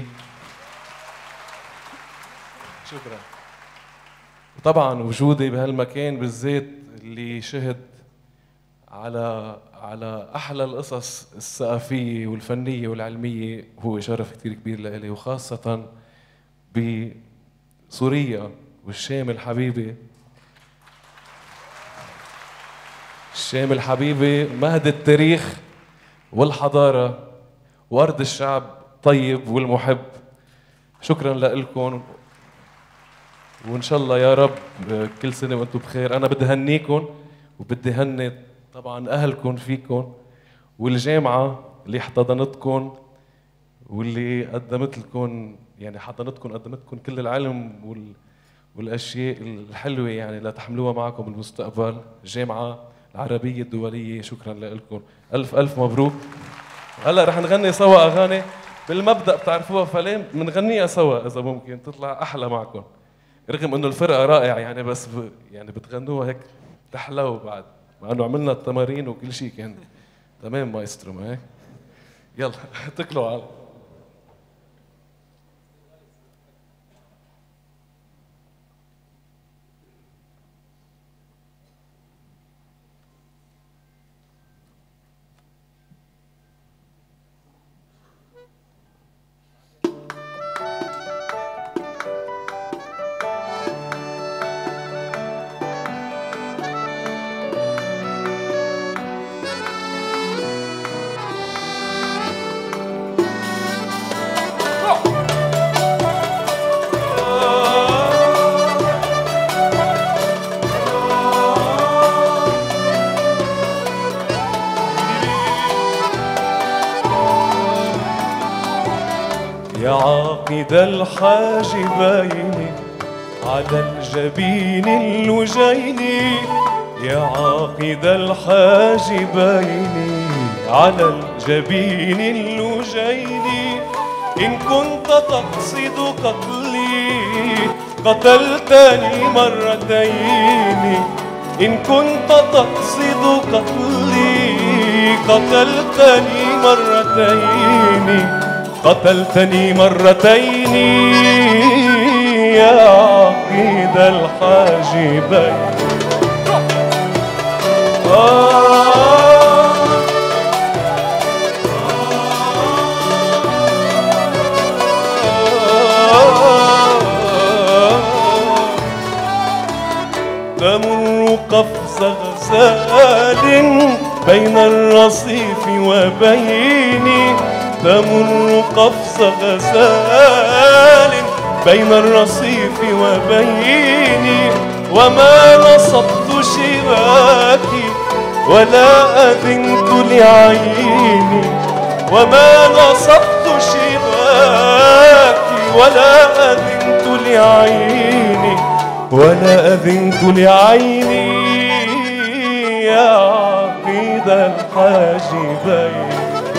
شكرا. وطبعا وجودي بهالمكان بالذات اللي شهد على على احلى القصص الثقافيه والفنيه والعلميه هو شرف كثير كبير لإلي، وخاصه بسوريا والشام الحبيبه. الشام الحبيبه مهد التاريخ والحضاره وارض الشعب الطيب والمحب. شكرا لكم، وان شاء الله يا رب كل سنه وانتم بخير. انا بدي هنيكم وبدي هني طبعا اهلكم فيكم، والجامعه اللي احتضنتكم واللي قدمت لكم يعني حضنتكم قدمتكم كل العلم وال والاشياء الحلوه يعني لتحملوها معكم بالمستقبل. الجامعه العربيه الدوليه، شكرا لكم. الف الف مبروك. هلا رح نغني سوا اغاني بالمبدا بتعرفوها، فلين بنغنيها سوا اذا ممكن تطلع احلى معكم، رغم انه الفرقه رائعه يعني، بس ب... يعني بتغنوها هيك تحلو بعد، مع انه عملنا التمارين وكل شيء كان تمام مايسترو، ما هيك؟ يلا اتكلوا على عاقد الحاجبين على الجبين اللجين، يا عاقد الحاجبين على الجبين اللجين، إن كنت تقصد قتلي قتلتني مرتين، إن كنت تقصد قتلي قتلتني مرتين، قتلتني مرتين يا عقيد الحاجبين. آه تمر قفز غزال بين الرصيف وبيني، تمر قفز غزال بين الرصيف وبيني، وما نصبت شباكي ولا أذنت لعيني، وما نصبت شباكي ولا أذنت لعيني ولا أذنت لعيني يا عقيد الحاجبين.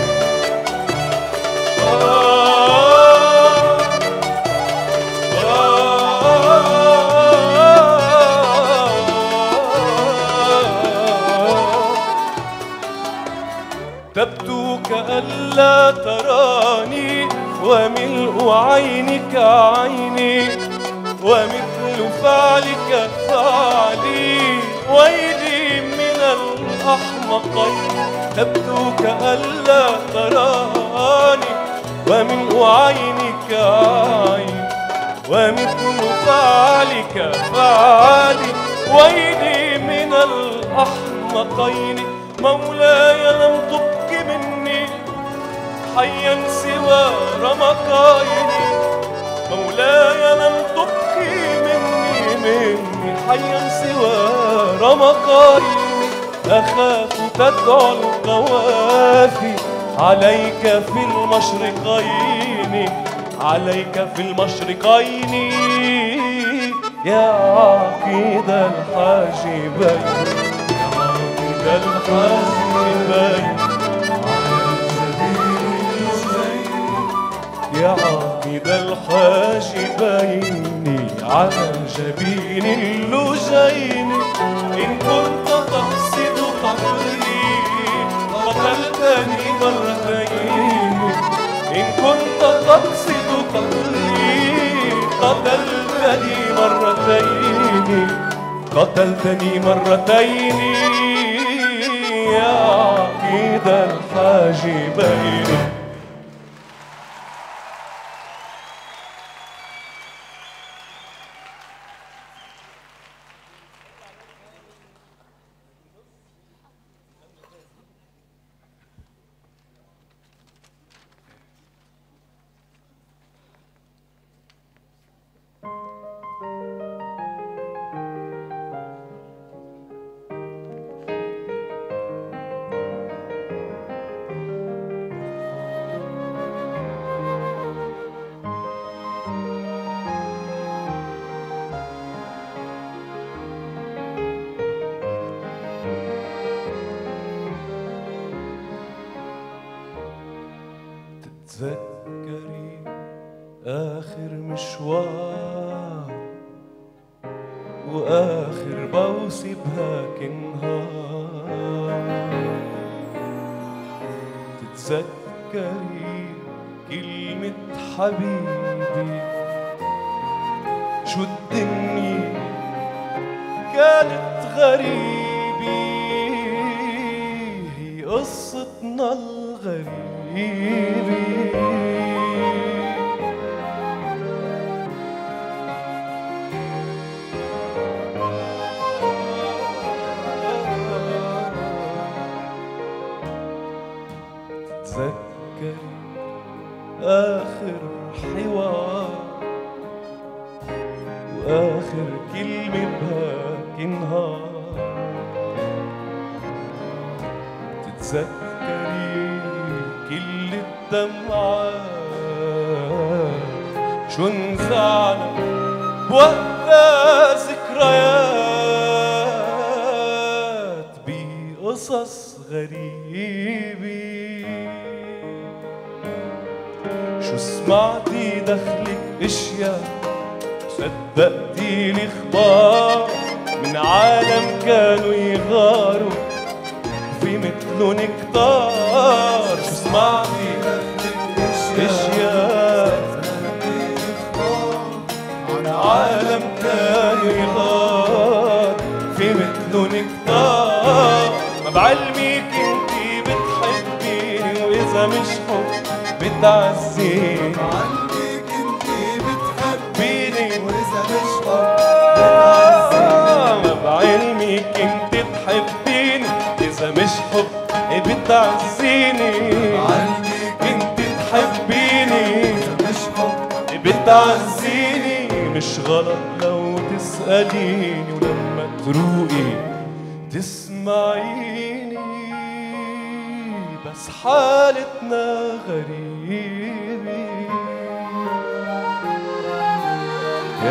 تبدو كألا تراني وملء عينك عيني ومثل فعلك فعلي ويلي من الأحمقين. تبدو كألا تراني وملء عينك عيني ومثل فعلك فعلي ويلي من الأحمقين. مولاي لم تبق مني حيا سوى رمقايني مولاي لم تبق مني مني حيا سوى رمقايني. أخاف تدعو القوافي عليك في المشرقين عليك في المشرقين يا عقيد الحاجبين الحاجبين يا عقيد الحاجبين على جبين اللجين. إن كنت تقصد قتلي قتلتني مرتين إن كنت تقصد قتلي قتلتني مرتين قتلتني مرتين يا عقيد الحاجبين. تتذكري آخر مشوار وآخر بوسة بهاك نهار. تتذكري كلمة حبيبي شو الدنيا كانت غريبة هي قصتنا الغريبة. تتذكري آخر حوار وآخر كلمة بهاك نهار. تتذكري كل الدمعات شو نزعنا بوقتها ذكريات بقصص غريبة. شو سمعتي دخلك اشياء صدقتي الاخبار من عالم كانوا يغاروا في مثلن كتار. شو سمعتي اشياء عن عالم كانوا يغار في مثلن كتار. ما بعلمك انتي بتحبيني واذا مش حب بتعزيني. بعلمك انتي بتحبيني واذا مش حب ما بعلمك انتي تحبيني اذا مش حب بتعزيني. بعلمك انتي تحبيني اذا مش حب بتعزيني. مش غلط لو تسأليني ولما تروقي تسمعيني بس حالتنا غريبة.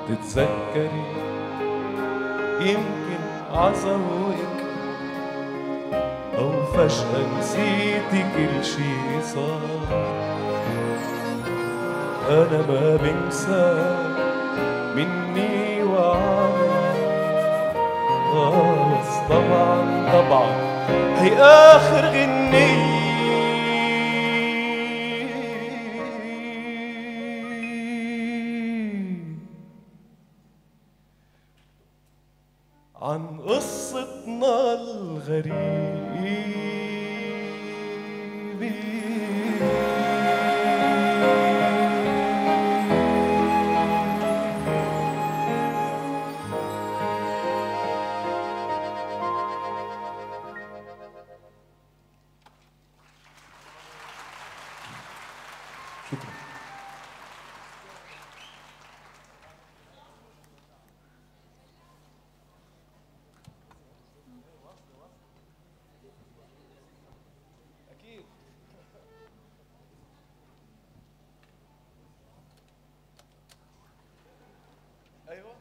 تتذكري يمكن عذوقك أو فجأة نسيتي كل شي صار. أنا ما بنسى مني وعلي خلص طبعا طبعا هي آخر غنية عن قصتنا الغريبة. شكرا. أيوة.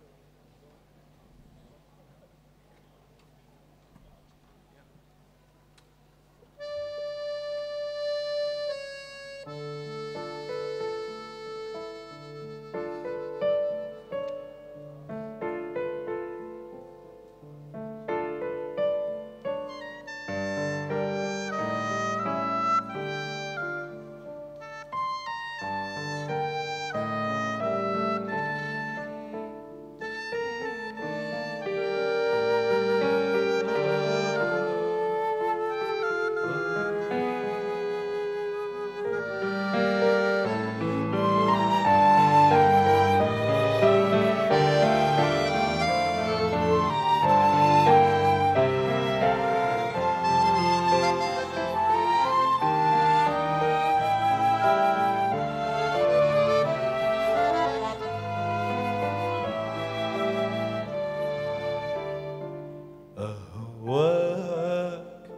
أهواك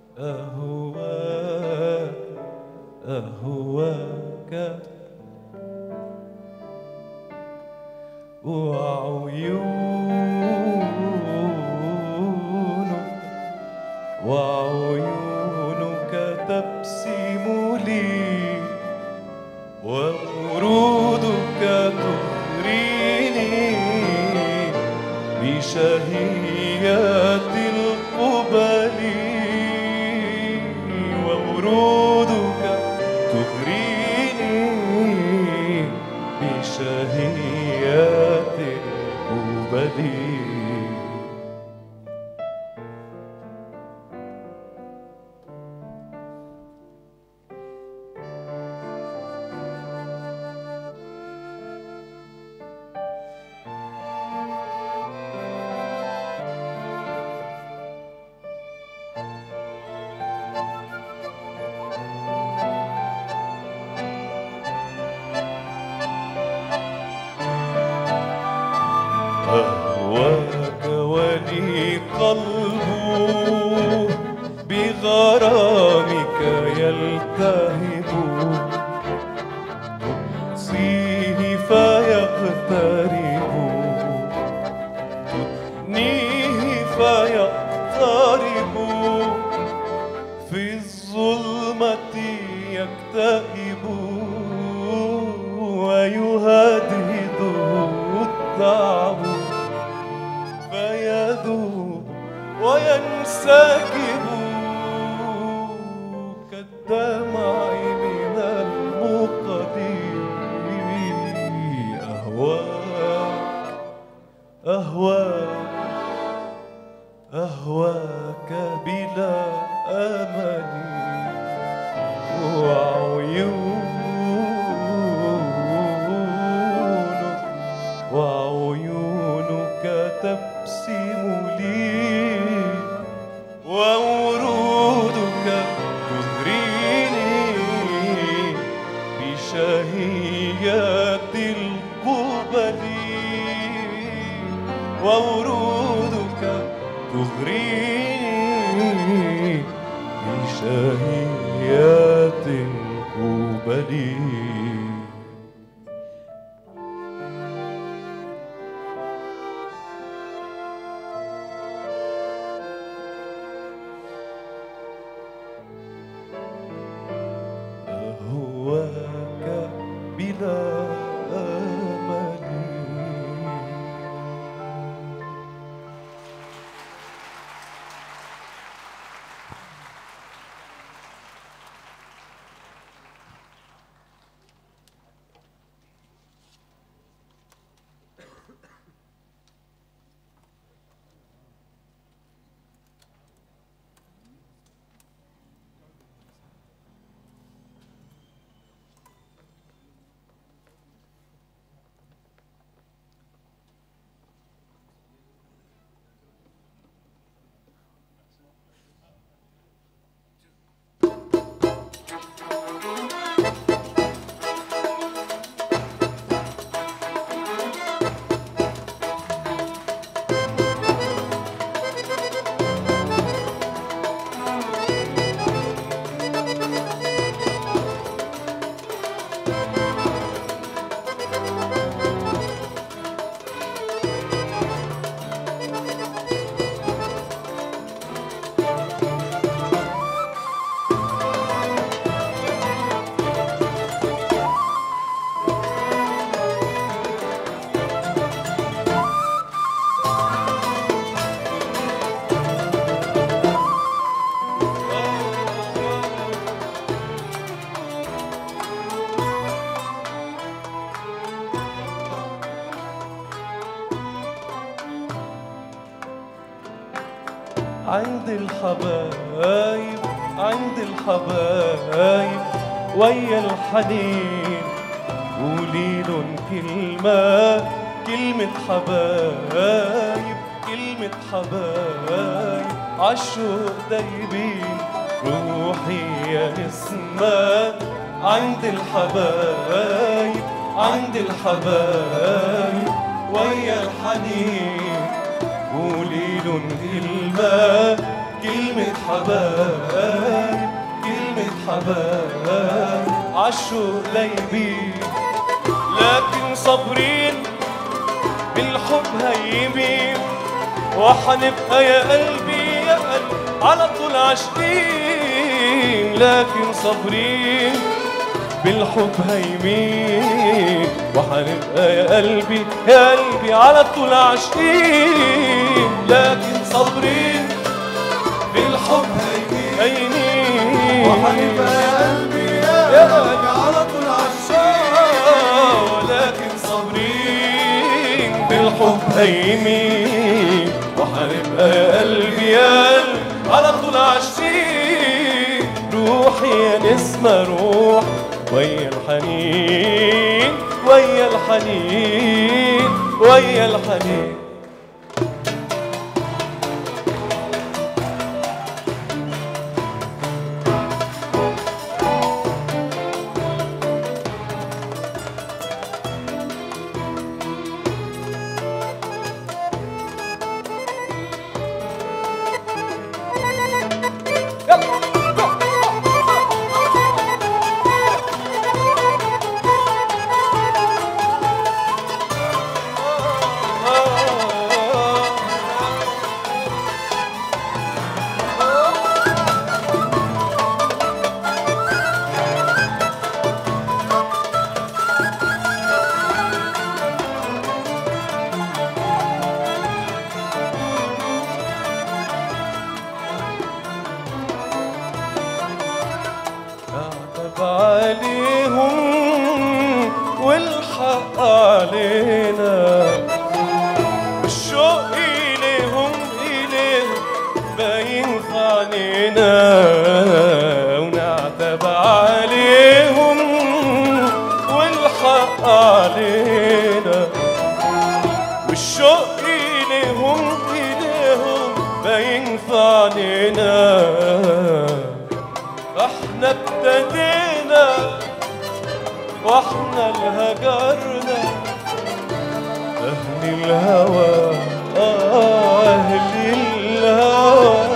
أهواك أهواك وعيونك وعيونك تبسم لي وورودك تغريني بشهيات القبل وورودك تغريني بشهيات القبل. أهواك ولي قلبه بغرامك يلتهب تقصيه فيقترب تدنيه فيقترب في الظلمة يكتئب ويهدهده التعب فيذوب وينسكب كالدمع من المقدم. أهواك أهواك أهواك بلا أمل وعيونك وعيونك تبسم لي وورودك تغريني بشهيات القبل وورودك تغريني بشهيات القبل. عند الحبايب عند الحبايب ويا الحنين قوليلن كلمة كلمة حبايب كلمة حبايب عالشوق دايبين روحي يا نسمة عند الحبايب عند الحبايب ويا الحنين قوليلن كلمة كلمة حبايب كلمة حبايب عالشوق لايبين لكن صابرين بالحب هيبين وحنبقى يا قلبي يا قلبي على طول عاشقين لكن صابرين بالحب هيمين وحنبقى يا قلبي يا قلبي على طول عاشقين لكن صابرين بالحب هيمين وحنبقى يا قلبي يا قلبي على طول عاشقين لكن صابرين بالحب هيمين وحنبقى يا قلبي يا قلبي على طول عاشقين روحي يا نسمة روح ويا الحنين ويا الحنين ويا الحنين عليهم والحق علينا الشوق إليهم إليهم باين في عينينا ونعتب عليهم والحق علينا والشوق إليهم إليهم باين في عينينا احنا ابتدينا واحنا الهجرنا اهل الهوى اهل الهوى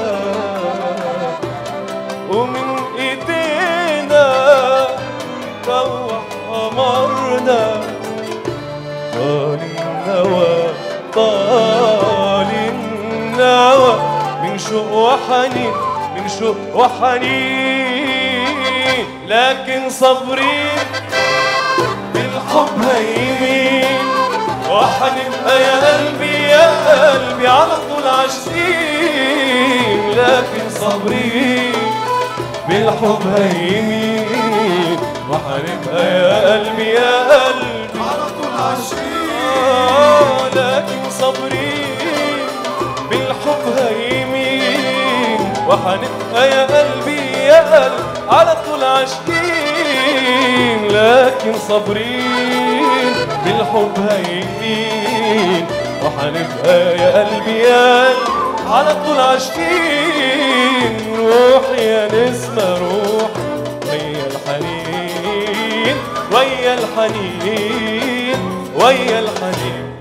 ومن ايدينا روح قمرنا طال النوى طال النوى من شوق وحنين من شوق وحنين لكن صابرين بالحب هيمين وحنبقى يا قلبي يا قلبي على طول عاشقين لكن صابرين بالحب هيمين وحنبقى يا قلبي يا قلبي على طول عاشقين آه لكن صابرين بالحب هيمين وحنبقى يا قلبي يا قلبي على طول عاشقين لكن صابرين بالحب هيمين وحنبقى يا قلبي يا قلبي على طول عاشقين روح يا نسمة روح ويا الحنين ويا الحنين ويا الحنين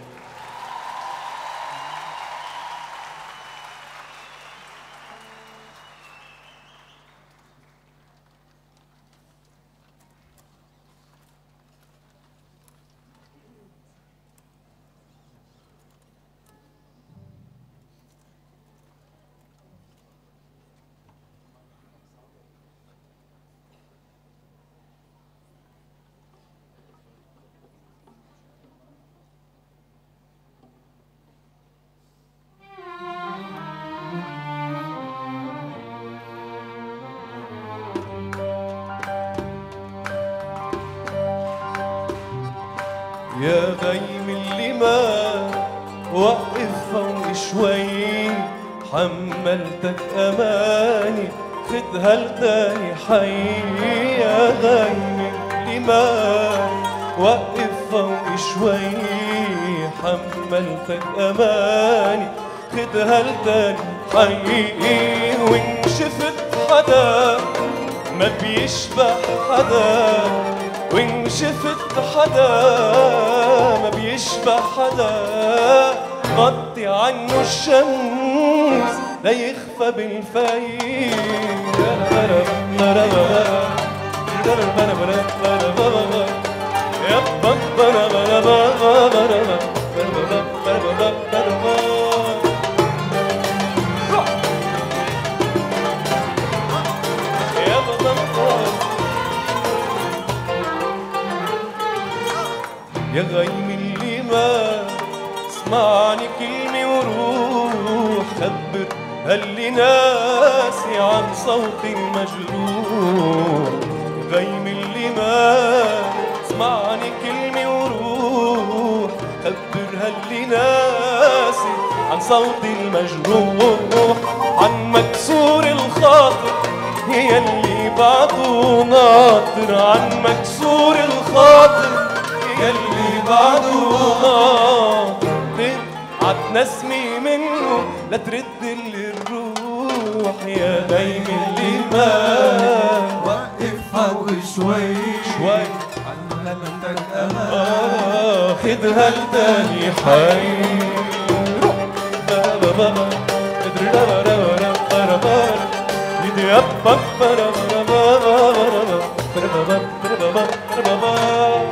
يا غيم اللي ما وقف فوق شوي حملتك أماني خدها لتاني حي يا غيمي الإيمان وقف فوق شوي حملتك أماني خدها لتاني حي وإن شفت حدا ما بيشبه حدا وإن شفت حدا ما بيشبه حدا غطي عنه الشمس لا يخفى بالفي يا غيم اللي ما اسمعني كلمة وروح خبر هاللي ناسي عن صوتي المجروح غيم اللي ما اسمعني كلمة وروح خبر هاللي ناسي عن صوتي المجروح عن مكسور الخاطر هي اللي بعده ناطر عن مكسور الخاطر يلي بعده ناطر عتنسمي منه لا ترد اللي الروح يا غيم اللي ما وقف فوق شوي شوي حملتك أمان آه خدها لتاني حي بابا بابا ادري بابا بابا بابا بابا يدي أبا بابا بابا بابا بابا بابا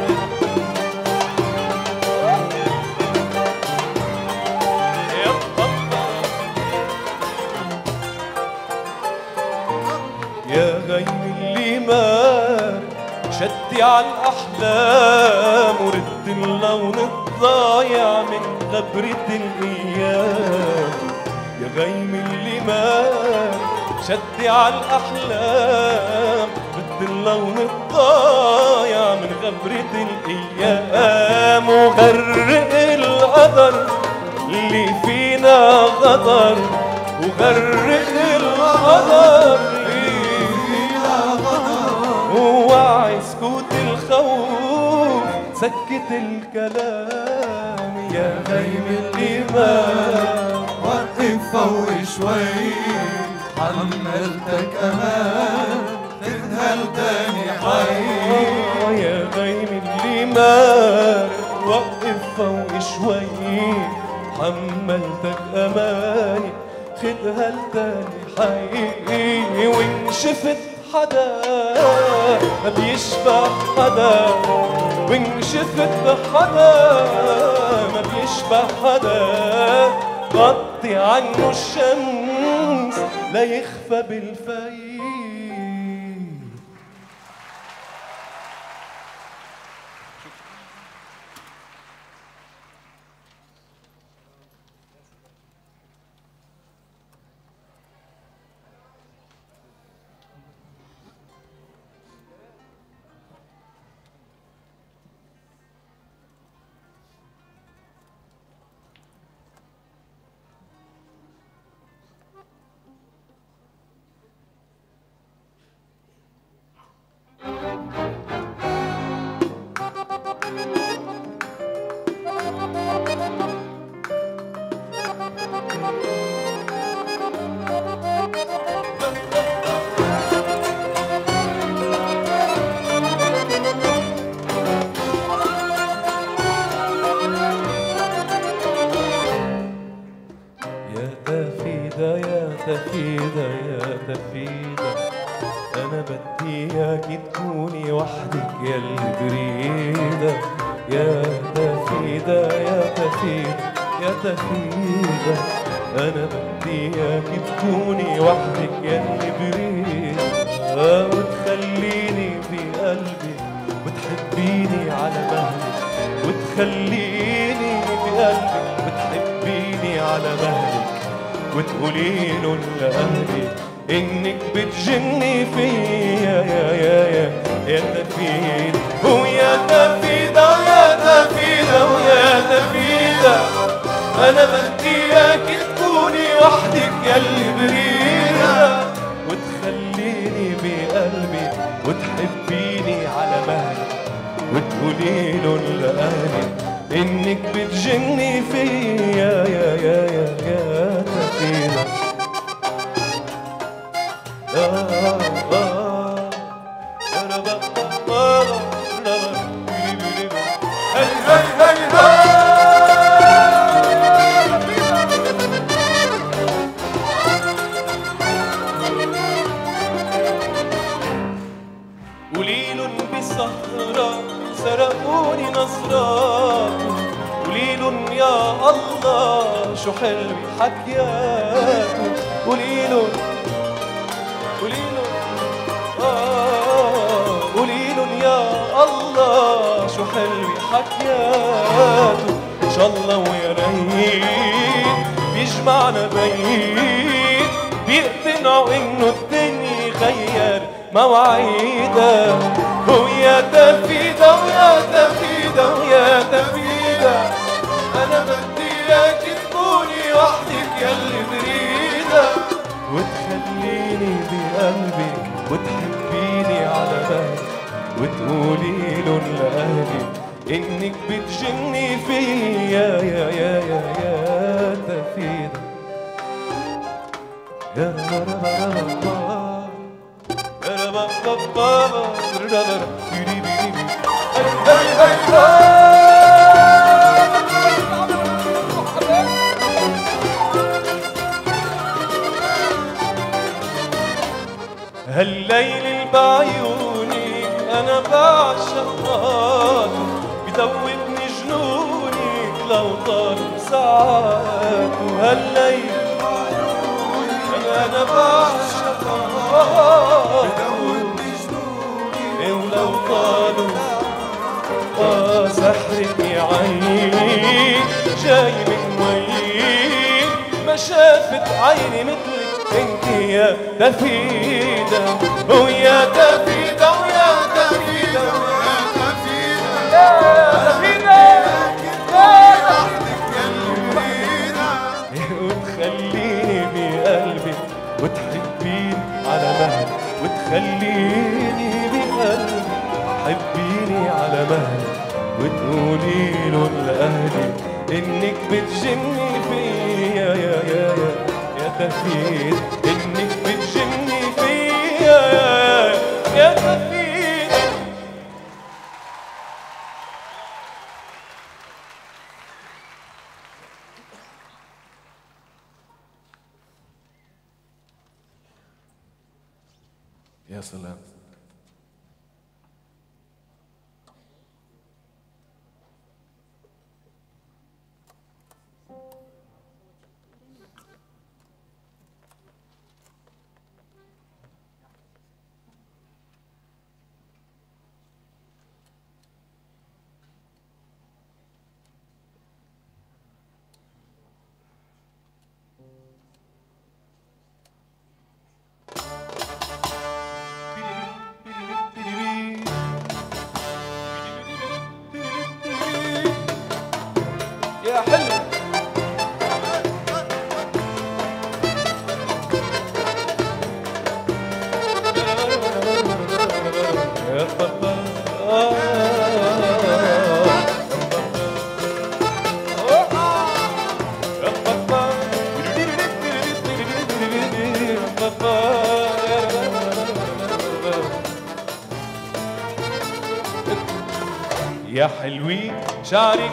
يا غيم اللي مار شدي على الأحلام ورد اللون الضايع من غبرة الأيام يا غيم اللي مار شدي على الأحلام رد اللون الضايع من غبرة الأيام وغرق القدر اللي فينا غدر وغرق القدر ووعي سكوت الخوف سكت الكلام يا غيم الإيمان وقف فوق شوي حملتك أمان خدها لتاني حي يا غيم الإيمان وقف فوق شوي حملتك أماني خدها لتاني حي وإن شفت حدا ما بيشبه حدا وإن شفت حدا ما بيشبه حدا غطي عنه الشمس لا يخفى بالفي تفيدة يا تفيدة أنا بدي إياكي تكوني وحدك يا اللي بريدة يا تفيدة يا تفيدة يا تفيدة أنا بدي إياكي تكوني وحدك يا اللي بريدة وتخليني بقلبي وتحبيني على مهلك وتخليني بقلبي وتحبيني على مهلك وتقولي لهم لأهلي إنك بتجني فيا يا يا يا يا تفيدة ويا تفيدة ويا تفيدة ويا تفيدة أنا بدي إياكي تكوني تكوني وحدك يلي بريدة وتخليني بقلبي وتحبيني على مهلك وتقولي لهم لأهلي إنك بتجني فيا يا يا يا يا تفيدة آه آه هي هي هي قوليلن بسهرة سرقوني نظراتهم قوليلن يا الله شو حلوة حكياتهم قوليلن قوليلن آه قوليلن يا الله شو حلوة حكياتهم إن شاء الله ويا ريت بيجمعنا بيت بيقتنعوا إنه الدنيا غير مواعيدة ويا تفيدة ويا تفيدة ويا تفيدة أنا بدي إياك تكوني وحدك يلي بريدة وتخليني بقلبك وتحبيني على بالك وتقولي لهم لأهلي إنك بتجني فيا يا يا يا يا تفيدة يا رب هالليل بعيوني أنا بعشق بدوبني جنوني لو طال ساعات وهالليل أنا بعشق بدوبني جنوني ولو طالوا آه سحرك يا عيني جاي من وين ما شافت عيني مثلك انت يا تفيدة ويا تفيدة ويا تفيدة ويا تفيدة يا تفيدة يا وتخليني بقلبي وتحبيني على مهلك وتخليني بقلبي حبيني على مهلك وتقولي لهم لأهلي إنك بتجني فيا يا يا يا يا تفيد إنك بتجني فيا يا يا تفيد. يا سلام. يا حلو يا بابا يا حلوين شعرك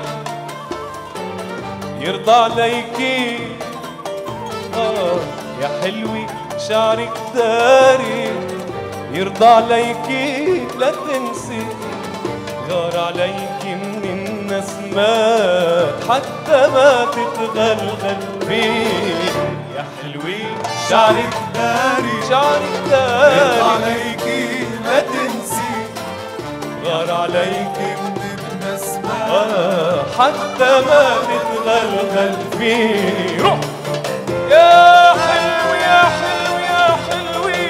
يرضى عليكي آه يا حلوي شعرك داري يرضى عليكي لا تنسي غار عليكي من النسمات حتى ما تتغلغل فيه يا حلوي شعرك داري شعرك داري يرضى عليكي لا تنسي غار عليكي آه حتى ما تتغلغل فيه روح يا حلو يا حلو يا حلوي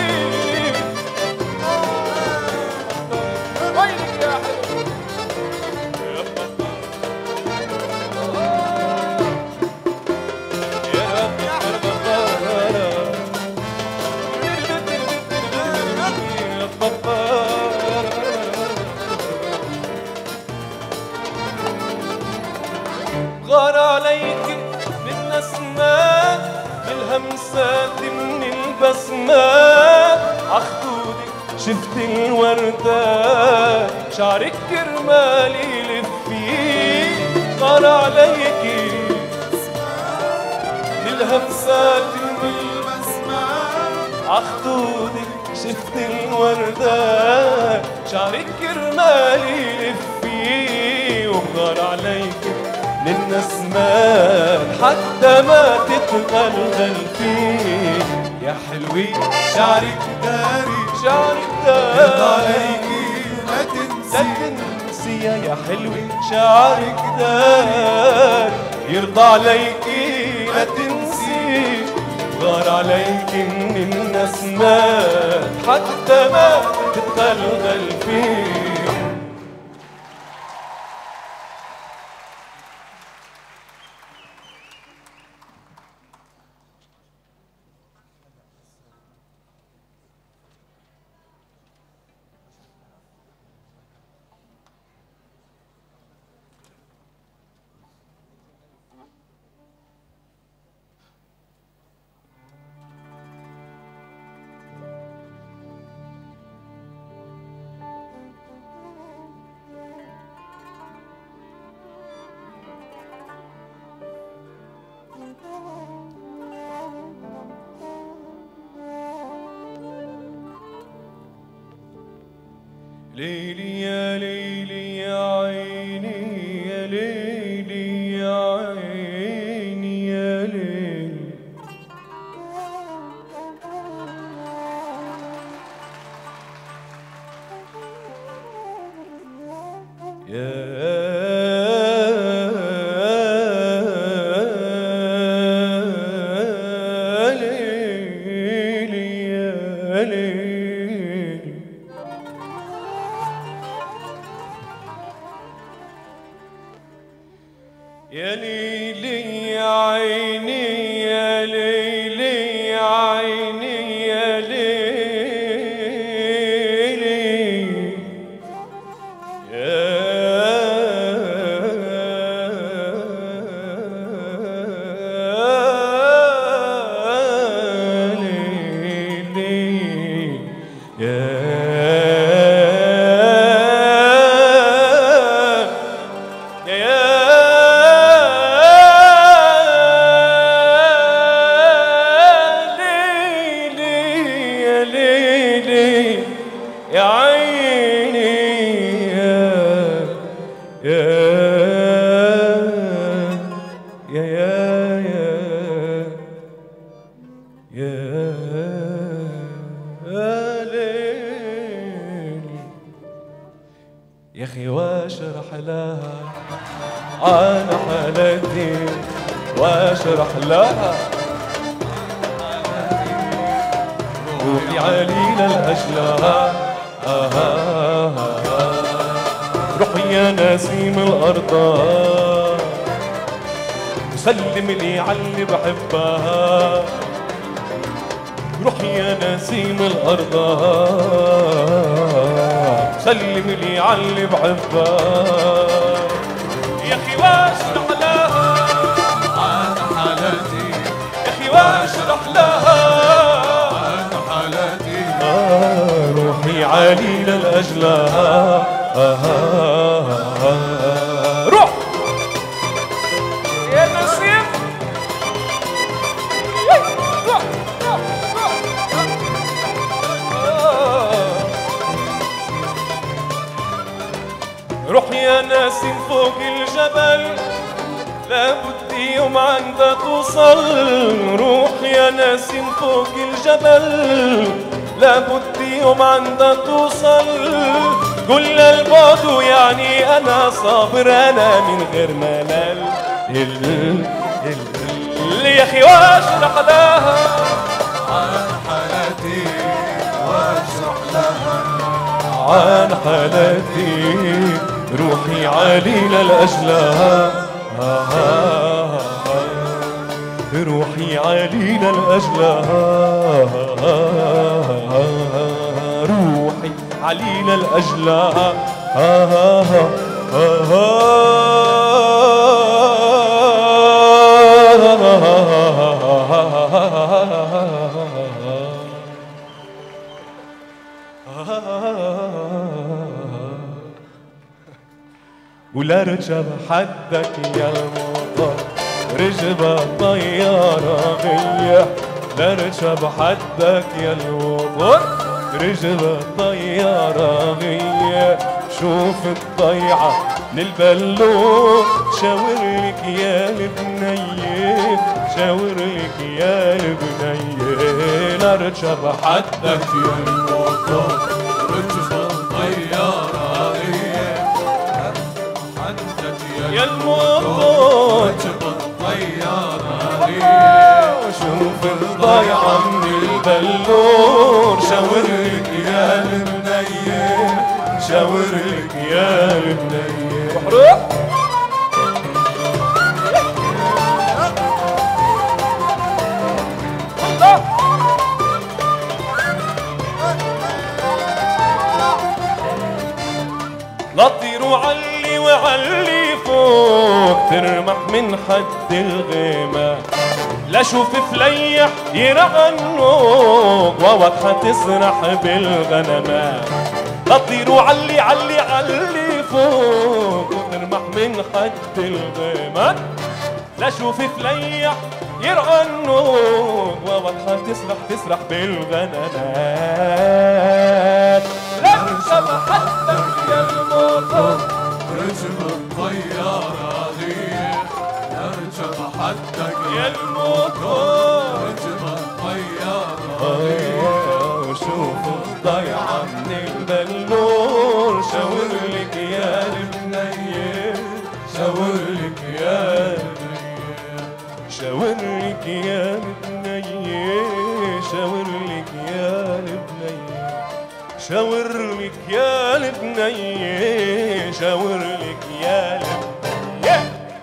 وينك يا حلو يا للهمسات من البسمات عخدودك شفت الوردات شعرك كرمالي لفيه طال عليكي للهمسات من البسمات عخدودك شفت الوردات شعرك كرمالي لفيه وغار عليكي للنسمات حتى ما تتغلغل فيه يا حلوي شعرك داري شعرك داري يرضى عليكي لا تنسي لا تنسي يا حلوي شعرك داري يرضى عليكي لا تنسي غار عليكي من النسمات حتى ما تتغلغل فيه. ليلي يا ليلي يا عيني يا ليلي يا عيني يا ليلي يا ليلي يا عيني يا ليلي يا عيني يا ليلي يا عيني يا يا يا يا يا ليل يا اخي واشرح لها عن حالتي واشرح لها روحي علينا الأجلها آه آه آه روحي يا نسيم الأرض وسلم لي على اللي بحبها روحي يا نسيم الأرض سلم لي على اللي بحبها يا أخي واشرح لها عن حالتي يا أخي واشرح لها روحي علينا الأجلها آه آه آه روح يا نسيم روح روح روح يا نسيم فوق الجبل لابد يوم عندها توصل روح يا نسيم فوق الجبل لابد يوم عندها توصل كل البعد يعني انا صابر انا من غير ملل يا اخي واشرح لها عن حالتي واشرح لها عن حالتي روحي علينا لاجلها آه آه آه روحي علينا الأجلها روحي علينا الأجلها ولركب حدك يا المطر رجب الطيارة غية لركب حدك يا المطر رجب الطيارة غية شوف الضيعة للبلون شاورلك يا البنية شاورلك يا البنية لركب حدك يا المطر رجب الطيارة غية يا المطر ركب الطيارة غية شوف الضيعة من البلون شاورلك يا البنية شاورلك يا البنية روح لا تطيروا علي وعلي فوق ترمح من حد الغيمة لا شوف فليح يرعنوك وواضحة تسرح بالغنمات لا تطيروا علي علي علي فوق وترمح من حد الغيمة لا شوف فليح يرعنوك وواضحة تسرح تسرح بالغنمات لا تركب حدك يا المطر رجب الطيارة غير ارجب حدك يا المطر رجب الطيارة غير وشوف الضيعة من البلور شاورلك يا البنية شاورلك يا البنية شاورلك يا البنية شاورلك يا البنية شاورلك يا البنية شاورلك يا البنية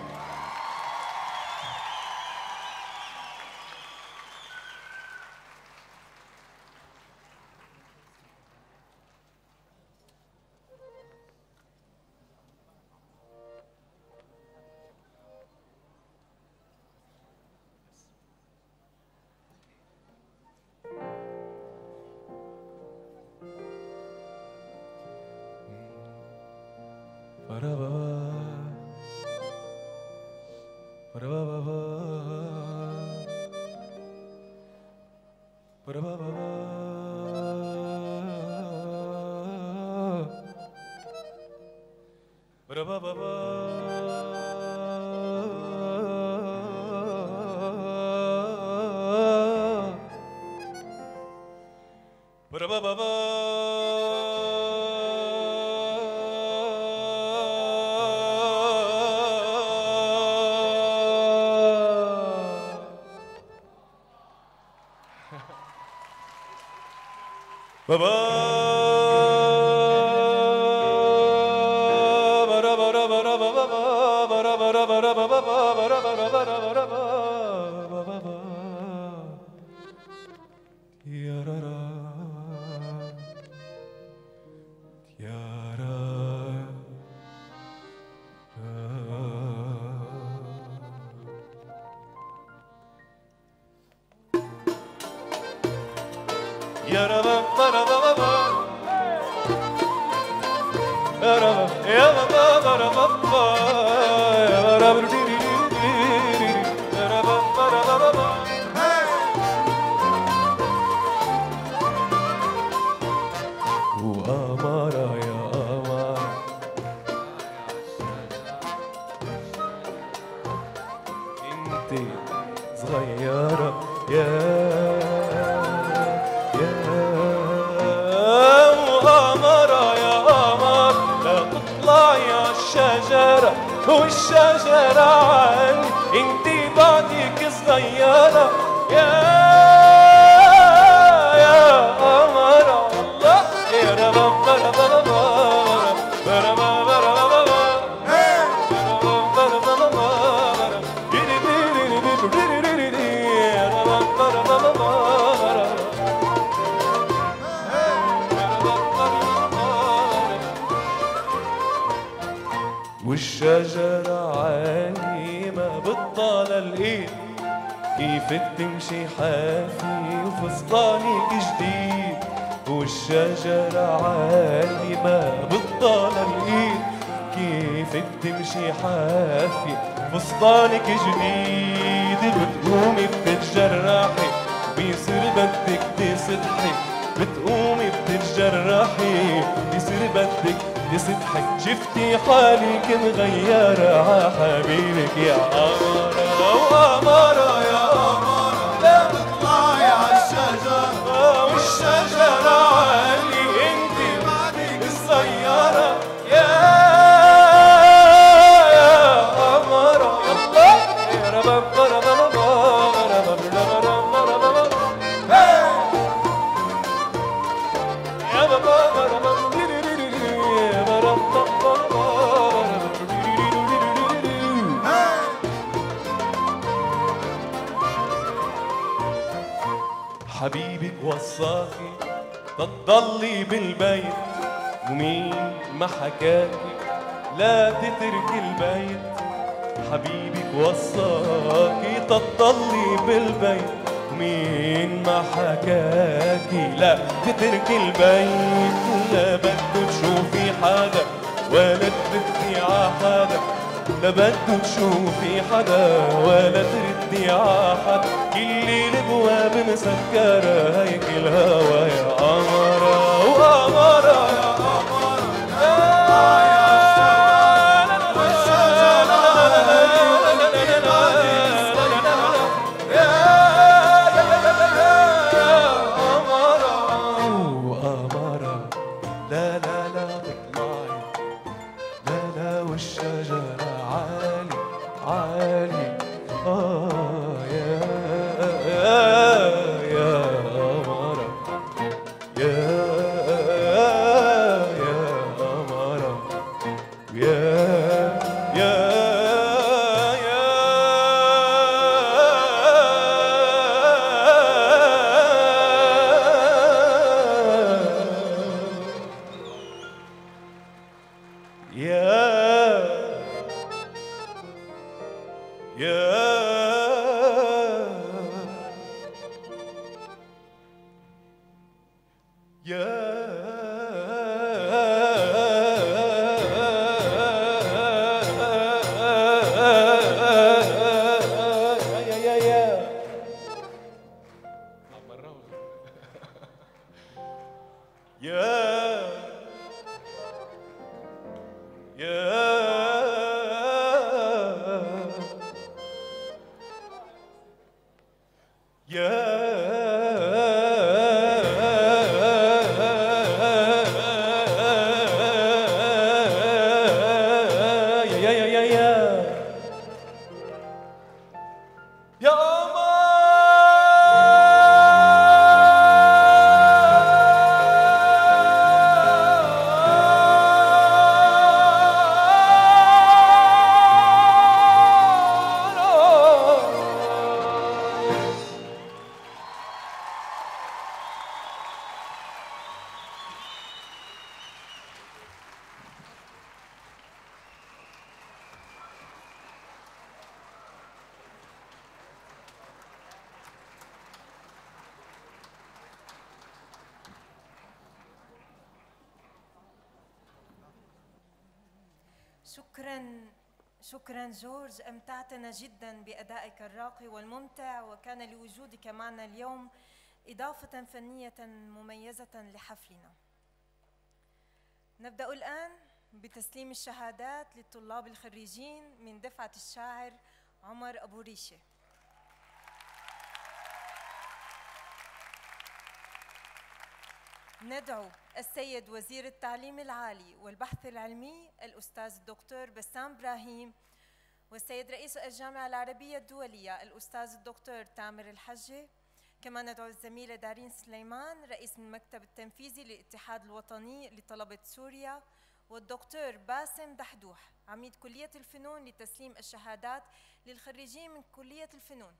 يا رب رب رب يا رب يا رب رب يا رب يا رب رب وأمارة يا أمارة انت صغيرة يا الشجرة والشجرة عني انتي بعدك صغيرة يا يا قمرة الله يا رب رب رب رب والشجرة عاليمة بتطال الايد كيف بتمشي حافي وفستانك جديد والشجرة عاليمة بتطال الايد كيف ست تمشي حافية فستانك جديد بتقومي بتتجرحي بيصير بدك تسطحي بتقومي بتتجرحي بيصير بدك تسطحي شفتي حالك مغيرة ع حبيبك يا قمرة وقمرة يا قمرة لا تطلعي عالشجرة والشجرة عالي انت بعدك الصيارة يا حبيبك وصاكي تضلي بالبيت ومين ما حكاكي لا تتركي البيت حبيبك وصاكي تضلي بالبيت ومين ما حكاكي لا تتركي البيت لا بده تشوفي حدا ولا تردي ع حدا لا بده تشوفي حدا ولا تردي ع حدا كل الابواب مسكرة هيك الهوى يا قمرة وقمرة يا قمرة شكرا شكرا جورج، أمتعتنا جدا بأدائك الراقي والممتع، وكان لوجودك معنا اليوم إضافة فنية مميزة لحفلنا. نبدأ الآن بتسليم الشهادات للطلاب الخريجين من دفعة الشاعر عمر أبو ريشة. ندعو السيد وزير التعليم العالي والبحث العلمي الأستاذ الدكتور بسام إبراهيم، والسيد رئيس الجامعة العربية الدولية الأستاذ الدكتور تامر الحجة. كما ندعو الزميلة دارين سليمان رئيس المكتب التنفيذي للاتحاد الوطني لطلبة سوريا، والدكتور باسم دحدوح عميد كلية الفنون لتسليم الشهادات للخريجين من كلية الفنون.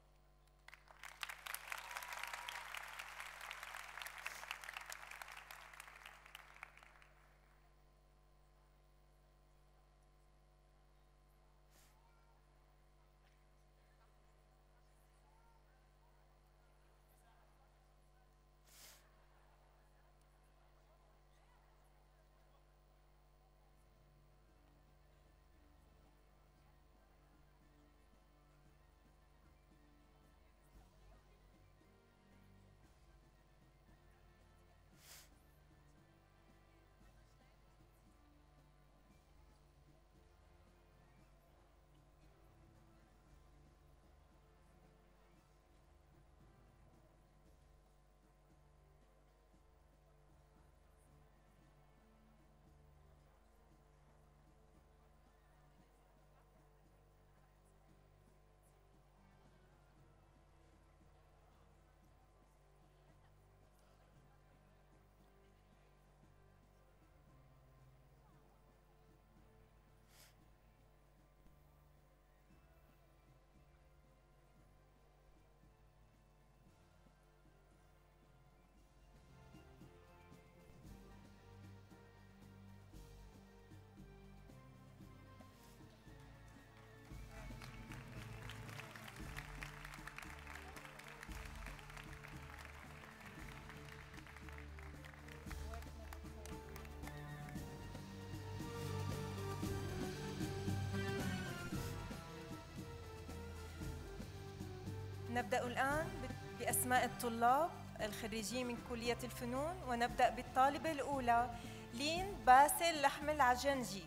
نبدأ الآن بأسماء الطلاب الخريجين من كلية الفنون، ونبدأ بالطالبة الأولى لين باسل لحم العجنجي،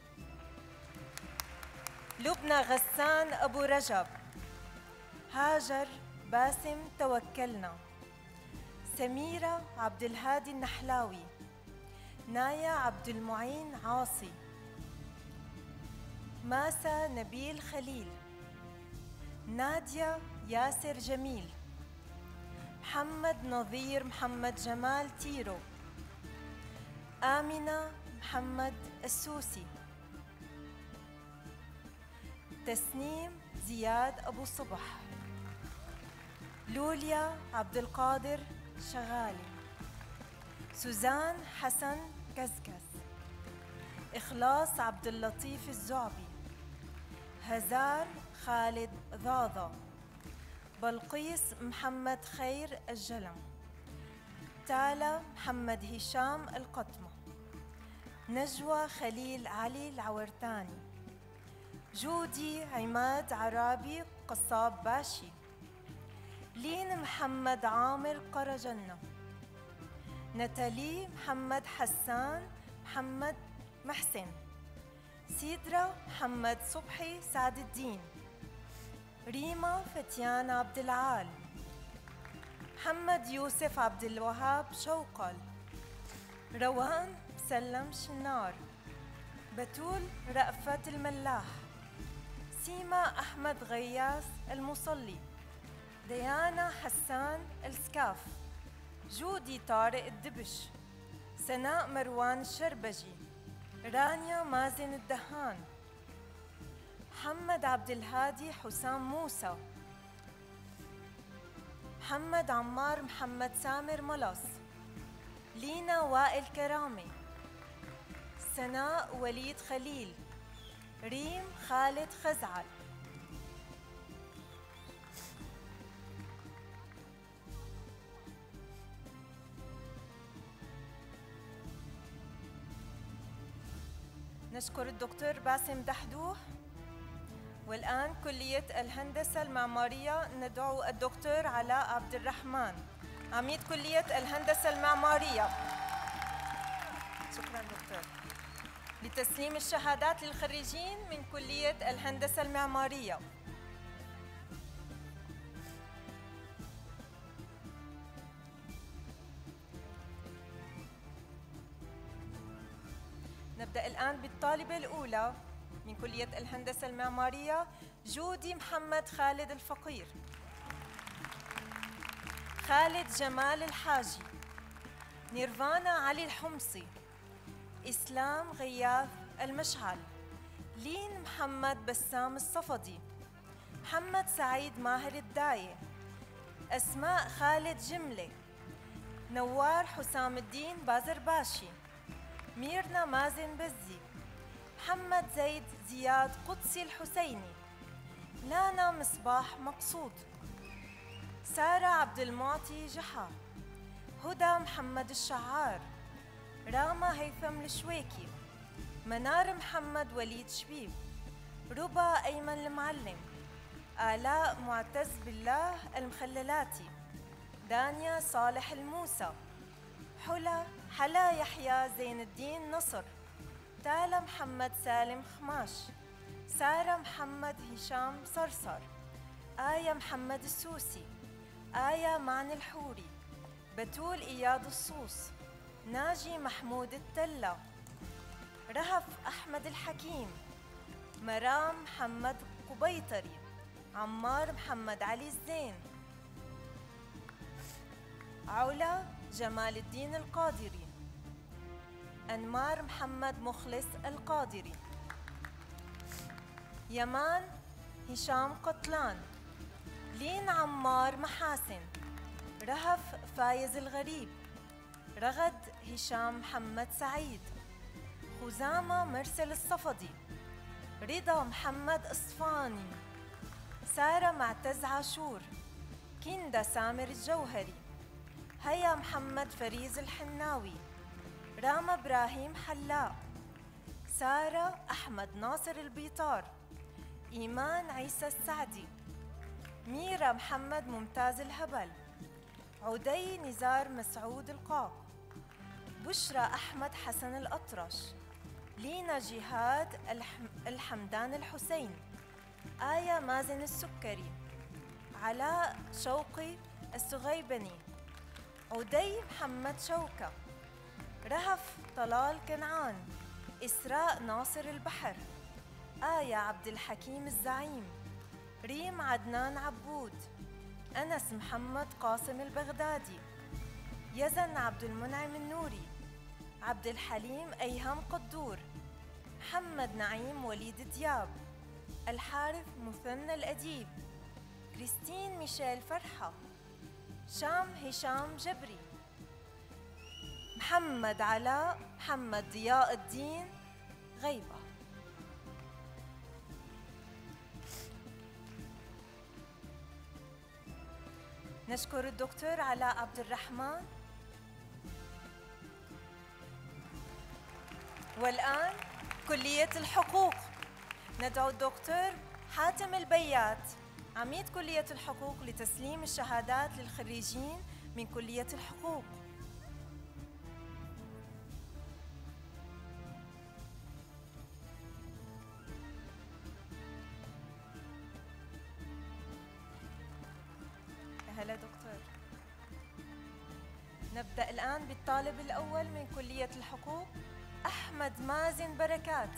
لبنى غسان أبو رجب، هاجر باسم توكلنا، سميرة عبد الهادي النحلاوي، نايا عبد المعين عاصي، ماسا نبيل خليل، نادية ياسر جميل، محمد نظير محمد جمال تيرو، آمنة محمد السوسي، تسنيم زياد أبو صبح، لوليا عبد القادر شغالي، سوزان حسن كزكز، إخلاص عبد اللطيف الزعبي، هزار خالد ضاضة، بلقيس محمد خير الجلم، تالا محمد هشام القطمة، نجوى خليل علي العورتاني، جودي عماد عرابي قصاب باشي، لين محمد عامر قرجنة، نتالي محمد حسان محمد محسن، سيدرا محمد صبحي سعد الدين، ريما فتيان عبد العال، محمد يوسف عبد الوهاب شوقل، روان سلم شنار، بتول رأفت الملاح، سيما أحمد غياس المصلي، ديانا حسان السكاف، جودي طارق الدبش، سناء مروان الشربجي، رانيا مازن الدهان، محمد عبد الهادي حسام موسى، محمد عمار محمد سامر ملص، لينا وائل كرامي، سناء وليد خليل، ريم خالد خزعل. نشكر الدكتور باسم دحدوح. والآن كلية الهندسة المعمارية ندعو الدكتور علاء عبد الرحمن عميد كلية الهندسة المعمارية. شكرا دكتور. لتسليم الشهادات للخريجين من كلية الهندسة المعمارية. نبدأ الآن بالطالبة الأولى من كلية الهندسة المعمارية، جودي محمد خالد الفقير، خالد جمال الحاجي، نيرفانا علي الحمصي، إسلام غياث المشعل، لين محمد بسام الصفدي، محمد سعيد ماهر الداية، أسماء خالد جملة، نوار حسام الدين بازرباشي، ميرنا مازن بزي، محمد زيد زياد قدسي الحسيني، لانا مصباح مقصود، سارة عبد المعطي جحا، هدى محمد الشعار، راما هيثم الشويكي، منار محمد وليد شبيب، ربا أيمن المعلم، آلاء معتز بالله المخللاتي، دانيا صالح الموسى، حلا حلا يحيى زين الدين نصر، تالا محمد سالم خماش، سارة محمد هشام صرصر، آية محمد السوسي، آية معن الحوري، بتول إياد الصوص، ناجي محمود التلة، رهف أحمد الحكيم، مرام محمد قبيطري، عمار محمد علي الزين، علا جمال الدين القادري، أنمار محمد مخلص القادري، يمان هشام قطلان، لين عمار محاسن، رهف فايز الغريب، رغد هشام محمد سعيد، خزامة مرسل الصفدي، رضا محمد اصفاني، سارة معتز عاشور، كندا سامر الجوهري، هيا محمد فريز الحناوي، راما إبراهيم حلاق، سارة أحمد ناصر البيطار، إيمان عيسى السعدي، ميرا محمد ممتاز الهبل، عدي نزار مسعود القاق، بشرى أحمد حسن الأطرش، لينا جهاد الحم... الحمدان الحسين، آية مازن السكري، علاء شوقي السغيبني، عدي محمد شوكة، رهف طلال كنعان، إسراء ناصر البحر، آية عبد الحكيم الزعيم، ريم عدنان عبود، أنس محمد قاسم البغدادي، يزن عبد المنعم النوري، عبد الحليم أيهم قدور، محمد نعيم وليد دياب، الحارث مثنى الأديب، كريستين ميشيل فرحة، شام هشام جبري، محمد علاء محمد ضياء الدين غيبة. نشكر الدكتور علاء عبد الرحمن. والآن كلية الحقوق، ندعو الدكتور حاتم البيات عميد كلية الحقوق لتسليم الشهادات للخريجين من كلية الحقوق. هلا دكتور. نبدأ الآن بالطالب الأول من كلية الحقوق، أحمد مازن بركات.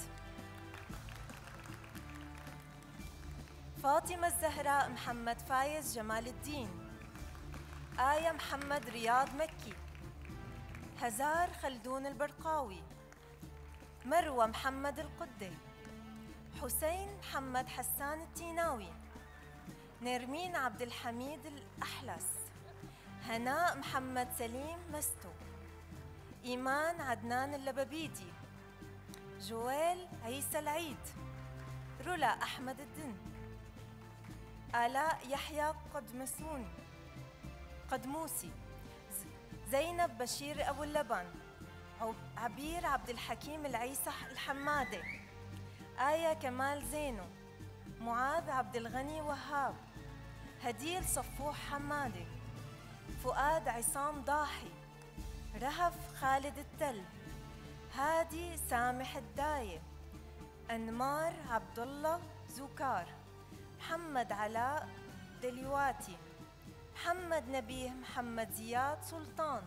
فاطمة الزهراء محمد فايز جمال الدين، آية محمد رياض مكي، هزار خلدون البرقاوي، مروة محمد القدي، حسين محمد حسان التيناوي، نرمين عبد الحميد الأحلس، هناء محمد سليم مستو، إيمان عدنان اللبابيدي، جويل عيسى العيد، رولا أحمد الدن، آلاء يحيى قدمسوني قدموسي، زينب بشير أبو اللبن، عبير عبد الحكيم العيسى الحمادي، آية كمال زينو، معاذ عبد الغني وهاب، هديل صفوح حمادي، فؤاد عصام ضاحي، رهف خالد التل، هادي سامح الداية، أنمار عبد الله زوكار، محمد علاء دليواتي، محمد نبيه محمد زياد سلطان.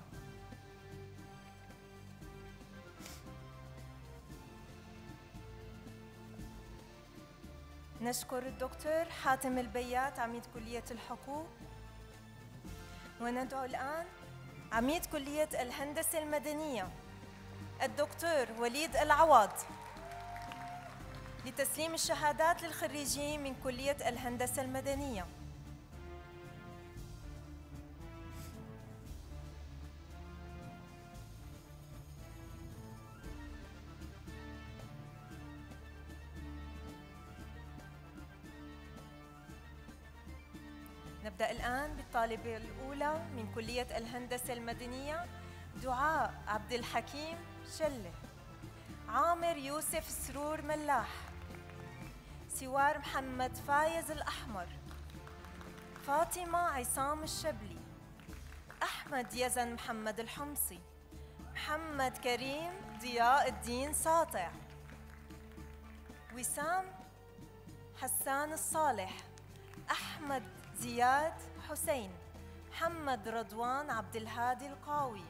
نشكر الدكتور حاتم البيات عميد كلية الحقوق. وندعو الآن عميد كلية الهندسة المدنية الدكتور وليد العوض لتسليم الشهادات للخريجين من كلية الهندسة المدنية. نبدأ الآن بالطالبة الأولى من كلية الهندسة المدنية، دعاء عبد الحكيم شلة، عامر يوسف سرور ملاح، سوار محمد فايز الأحمر، فاطمة عصام الشبلي، أحمد يزن محمد الحمصي، محمد كريم ضياء الدين ساطع، وسام حسان الصالح، أحمد زياد حسين، محمد رضوان عبد الهادي القاوي،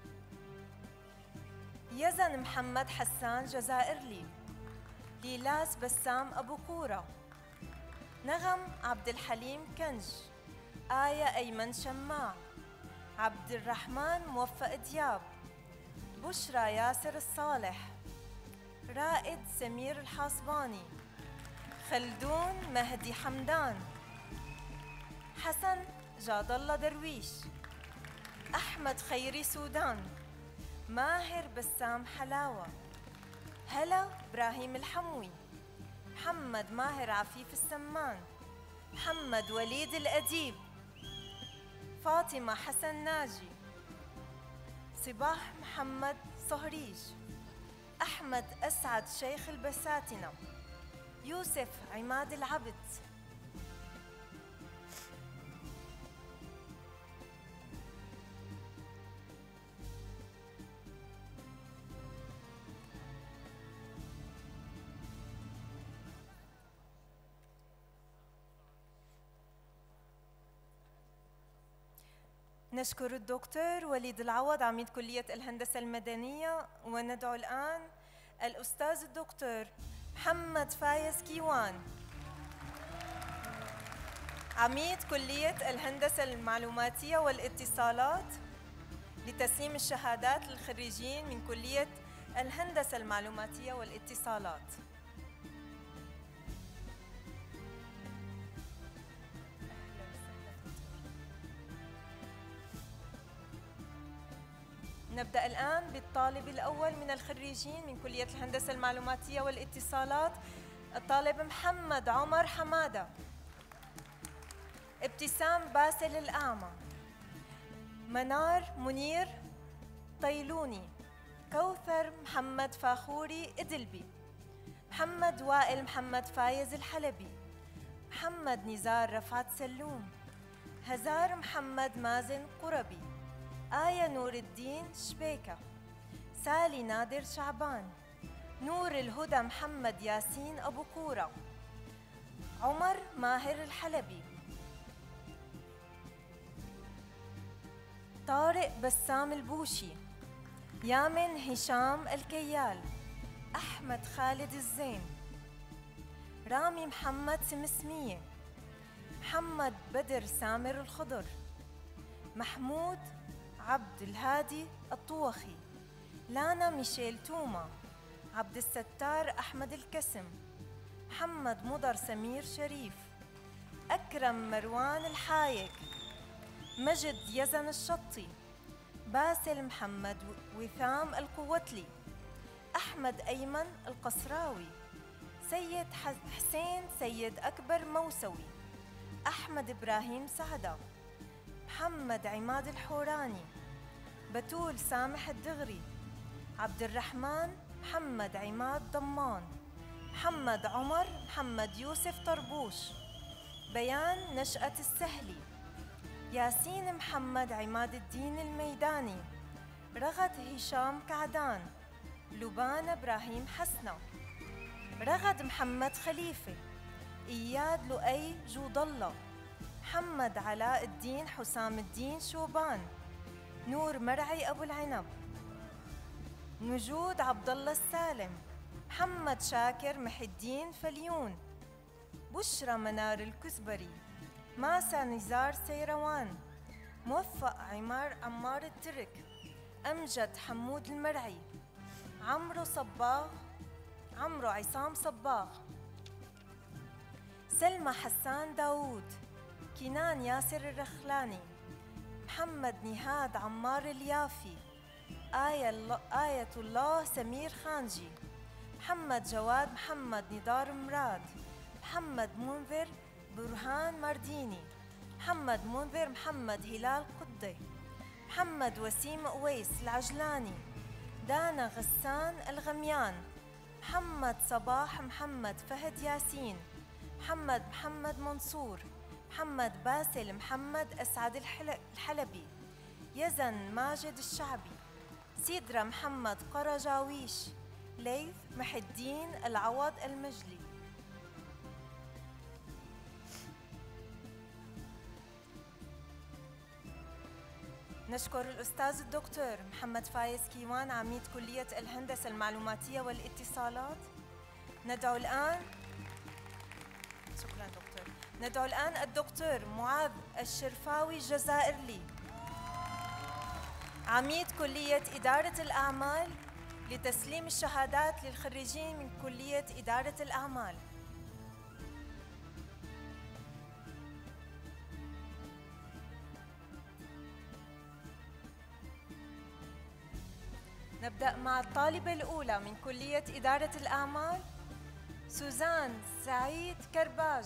يزن محمد حسان جزائرلي، ليلاس بسام أبو قورة، نغم عبد الحليم كنج، آية أيمن شماع، عبد الرحمن موفق دياب، بشرى ياسر الصالح، رائد سمير الحاصباني، خلدون مهدي حمدان، حسن جاد الله درويش، أحمد خيري سودان، ماهر بسام حلاوة، هلا إبراهيم الحموي، محمد ماهر عفيف السمان، محمد وليد الأديب، فاطمة حسن ناجي، صباح محمد صهريج، أحمد أسعد شيخ البساتنة، يوسف عماد العبد، نشكر الدكتور وليد العوض عميد كلية الهندسة المدنية، وندعو الآن الأستاذ الدكتور محمد فايز كيوان عميد كلية الهندسة المعلوماتية والاتصالات لتسليم الشهادات للخريجين من كلية الهندسة المعلوماتية والاتصالات. نبدأ الآن بالطالب الأول من الخريجين من كلية الهندسة المعلوماتية والاتصالات، الطالب محمد عمر حمادة. ابتسام باسل الأعمى، منار منير طيلوني، كوثر محمد فاخوري إدلبي، محمد وائل محمد فايز الحلبي، محمد نزار رفعت سلوم، هزار محمد مازن قربي، آية نور الدين شبيكة، سالي نادر شعبان، نور الهدى محمد ياسين أبو كورة، عمر ماهر الحلبي، طارق بسام البوشي، يامن هشام الكيال، أحمد خالد الزين، رامي محمد سمسمية، محمد بدر سامر الخضر، محمود عبد الهادي الطوخي، لانا ميشيل توما، عبد الستار أحمد الكسم، محمد مضر سمير شريف، أكرم مروان الحايك، مجد يزن الشطي، باسل محمد وثام القوتلي، أحمد أيمن القصراوي، سيد حسين سيد أكبر موسوي، أحمد إبراهيم سعدة، محمد عماد الحوراني، بتول سامح الدغري، عبد الرحمن محمد عماد ضمان، محمد عمر محمد يوسف طربوش، بيان نشأة السهلي، ياسين محمد عماد الدين الميداني، رغد هشام كعدان، لبان إبراهيم حسنة، رغد محمد خليفة، إياد لؤي جود الله، محمد علاء الدين حسام الدين شوبان، نور مرعي أبو العنب، نجود عبد الله السالم، محمد شاكر محي الدين فليون، بشرى منار الكزبري، ماسا نزار سيروان، موفق عمار عمار الترك، أمجد حمود المرعي، عمرو صباغ عمرو عصام صباغ، سلمى حسان داوود، كنان ياسر الرخلاني، محمد نهاد عمار اليافي، آية الله, آية الله سمير خانجي، محمد جواد محمد نضار مراد، محمد منذر برهان مرديني، محمد منذر محمد هلال قدي، محمد وسيم أويس العجلاني، دانا غسان الغميان، محمد صباح محمد فهد ياسين، محمد محمد منصور، محمد باسل محمد أسعد الحلبي، يزن ماجد الشعبي، سيدرا محمد قرجاويش، ليث محي الدين العوض المجلي. نشكر الأستاذ الدكتور محمد فايز كيوان عميد كلية الهندسة المعلوماتية والاتصالات. ندعو الآن شكرا دكتور. ندعو الآن الدكتور معاذ الشرفاوي جزائرلي عميد كلية إدارة الأعمال لتسليم الشهادات للخريجين من كلية إدارة الأعمال. نبدأ مع الطالبة الأولى من كلية إدارة الأعمال سوزان سعيد كرباج،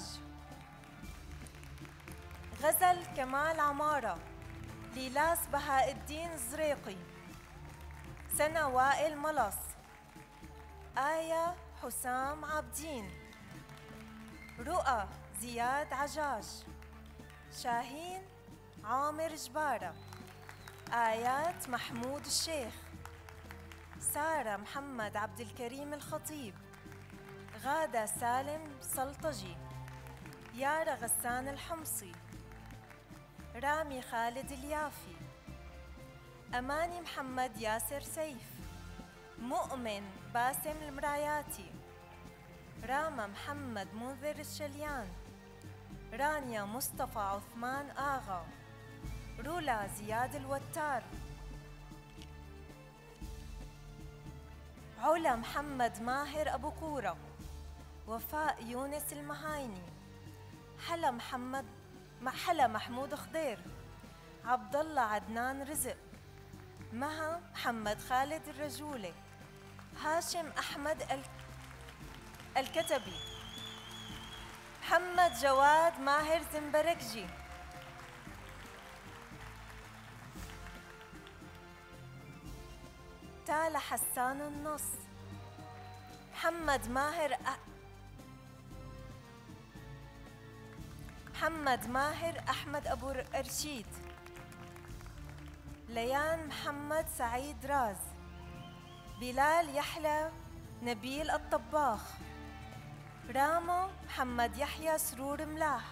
غزل كمال عمارة، ليلاس بهاء الدين الزريقي، سنة وائل ملص، آية حسام عابدين، رؤى زياد عجاج، شاهين عامر جبارة، آيات محمود الشيخ، سارة محمد عبد الكريم الخطيب، غادة سالم سلطجي، يارا غسان الحمصي، رامي خالد اليافي، أماني محمد ياسر سيف، مؤمن باسم المراياتي، راما محمد منذر الشليان، رانيا مصطفى عثمان آغا، رولا زياد الوتار، علا محمد ماهر أبو قورة، وفاء يونس المهايني، حلا محمد حلا محمود خضير، عبد الله عدنان رزق، مها محمد خالد الرجولي، هاشم أحمد ال... الكتبي، محمد جواد ماهر زنبركجي، تالا حسان النص، محمد ماهر أ... محمد ماهر أحمد أبو رشيد، ليان محمد سعيد راز، بلال يحيى نبيل الطباخ، راما محمد يحيى سرور ملاح،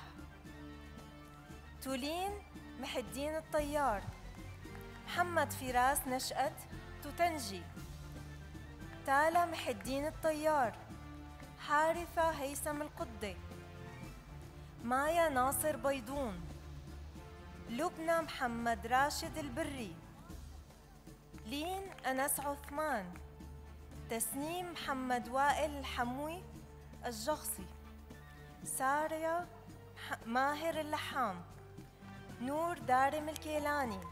تولين محي الدين الطيار، محمد فراس نشأت توتنجي، تالا محي الدين الطيار، حارثة هيثم القدي، مايا ناصر بيضون، لبنى محمد راشد البري، لين أنس عثمان، تسنيم محمد وائل الحموي الجغصي، ساريا ماهر اللحام، نور دارم الكيلاني،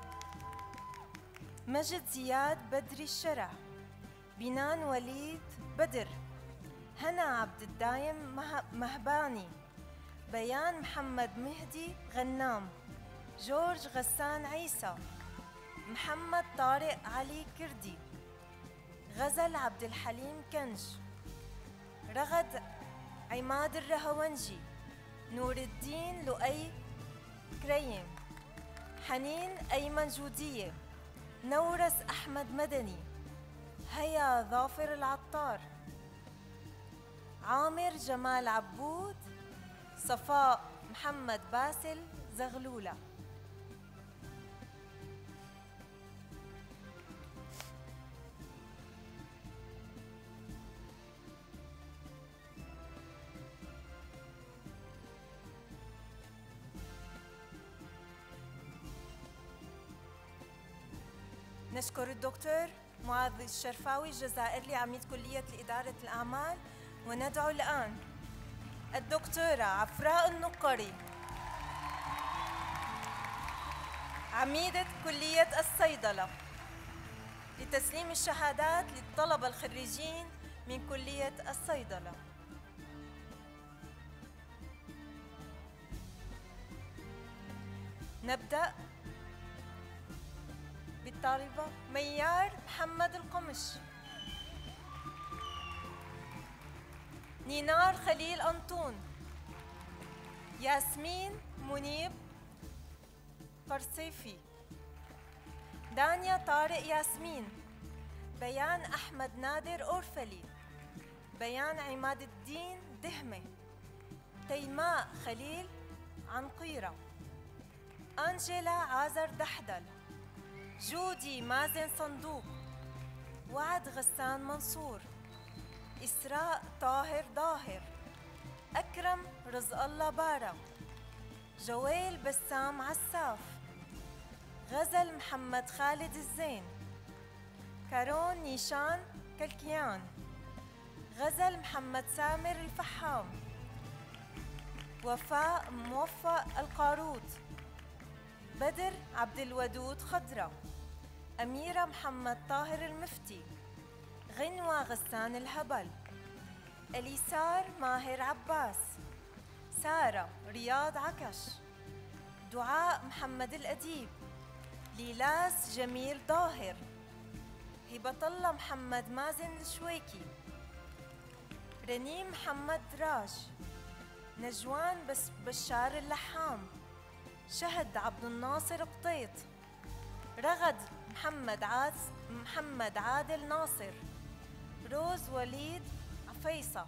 مجد زياد بدري الشرع، بنان وليد بدر، هنا عبد الدايم مهباني، بيان محمد مهدي غنام، جورج غسان عيسى، محمد طارق علي كردي، غزل عبد الحليم كنج، رغد عماد الرهونجي، نور الدين لؤي كريم، حنين أيمن جودية، نورس أحمد مدني، هيا ظافر العطار، عامر جمال عبود، صفاء محمد باسل زغلولة. نشكر الدكتور معاذ الشرفاوي الجزائري عميد كلية إدارة الأعمال، وندعو الآن الدكتورة عفراء النقري عميدة كلية الصيدلة لتسليم الشهادات للطلبة الخريجين من كلية الصيدلة. نبدأ بالطالبة ميار محمد القمش، نينار خليل أنطون، ياسمين منيب قرصيفي، دانيا طارق ياسمين، بيان أحمد نادر أورفلي، بيان عماد الدين دهمة، تيماء خليل عنقيرة، أنجيلا عازر دحدل، جودي مازن صندوق، وعد غسان منصور، إسراء طاهر ظاهر، أكرم رزق الله بارا، جويل بسام عساف، غزل محمد خالد الزين، كارون نيشان كالكيان، غزل محمد سامر الفحام، وفاء موفق القاروت، بدر عبد الودود خضرة، أميرة محمد طاهر المفتي، غنوة غسان الهبل، اليسار ماهر عباس، سارة رياض عكش، دعاء محمد الأديب، ليلاس جميل ظاهر، هبة الله محمد مازن الشويكي، رنيم محمد راج، نجوان بس بشار اللحام، شهد عبد الناصر قطيط، رغد محمد عاز محمد عادل ناصر، روز وليد عفيصة،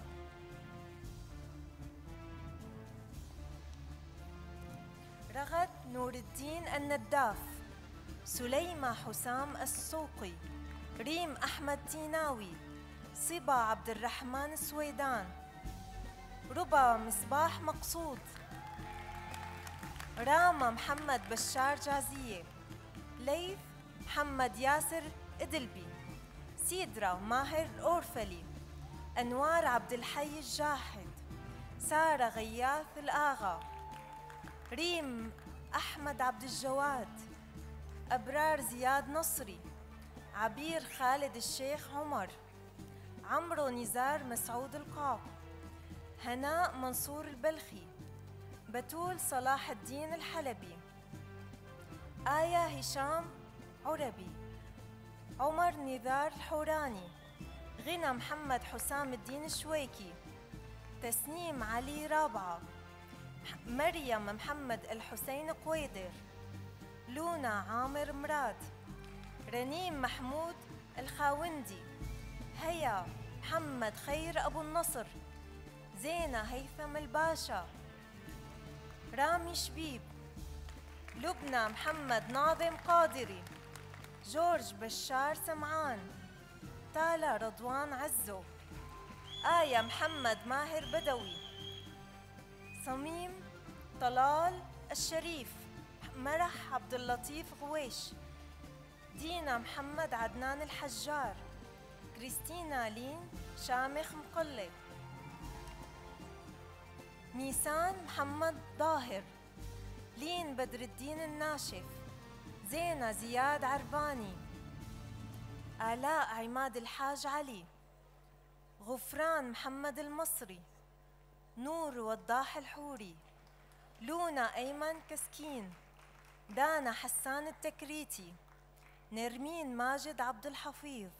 رغد نور الدين النداف، سليمة حسام السوقي، ريم أحمد تيناوي، صبا عبد الرحمن سويدان، ربا مصباح مقصود، راما محمد بشار جازية، ليث محمد ياسر إدلبي، سيدرا ماهر الأورفلي، أنوار عبد الحي الجاحد، سارة غياث الآغا، ريم أحمد عبد الجواد، أبرار زياد نصري، عبير خالد الشيخ عمر، عمرو نزار مسعود القاق، هناء منصور البلخي، بتول صلاح الدين الحلبي، آية هشام عربي، عمر نذار الحوراني، غنى محمد حسام الدين الشويكي، تسنيم علي رابعة، مريم محمد الحسين قويدر، لونا عامر مراد، رنيم محمود الخاوندي، هيا محمد خير أبو النصر، زينة هيثم الباشا، رامي شبيب، لبنى محمد ناظم قادري، جورج بشار سمعان، تالا رضوان عزو، آية محمد ماهر بدوي، صميم طلال الشريف، مرح عبد اللطيف غويش، دينا محمد عدنان الحجار، كريستينا لين شامخ مقلد، نيسان محمد ظاهر، لين بدر الدين الناشف، زينة زياد عرباني، آلاء عماد الحاج علي، غفران محمد المصري، نور وضاح الحوري، لونا أيمن كسكين، دانا حسان التكريتي، نرمين ماجد عبد الحفيظ،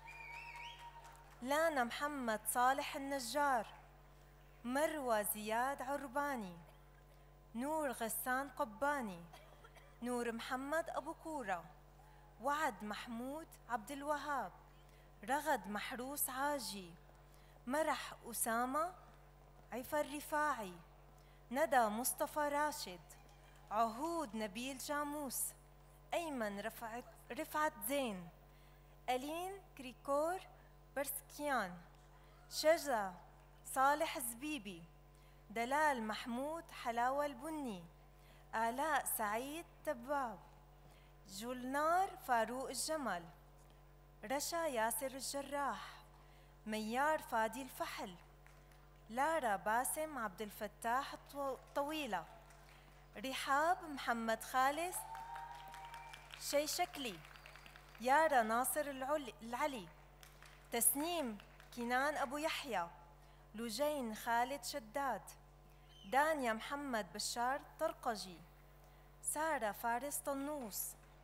لانا محمد صالح النجار، مروى زياد عرباني، نور غسان قباني، نور محمد أبو كورة، وعد محمود عبد الوهاب، رغد محروس عاجي، مرح أسامة عفر رفاعي، ندى مصطفى راشد، عهود نبيل جاموس، أيمن رفعت رفعت زين، ألين كريكور برسكيان، شجا صالح زبيبي، دلال محمود حلاوة البني، آلاء سعيد تباب، جولنار فاروق الجمل، رشا ياسر الجراح، ميار فادي الفحل، لارا باسم عبد الفتاح الطويلة، رحاب محمد خالد شي شكلي، يارا ناصر العلي, العلي، تسنيم كنان أبو يحيى، لجين خالد شداد، دانيا محمد بشار طرقجي، سارة فارس طنوس،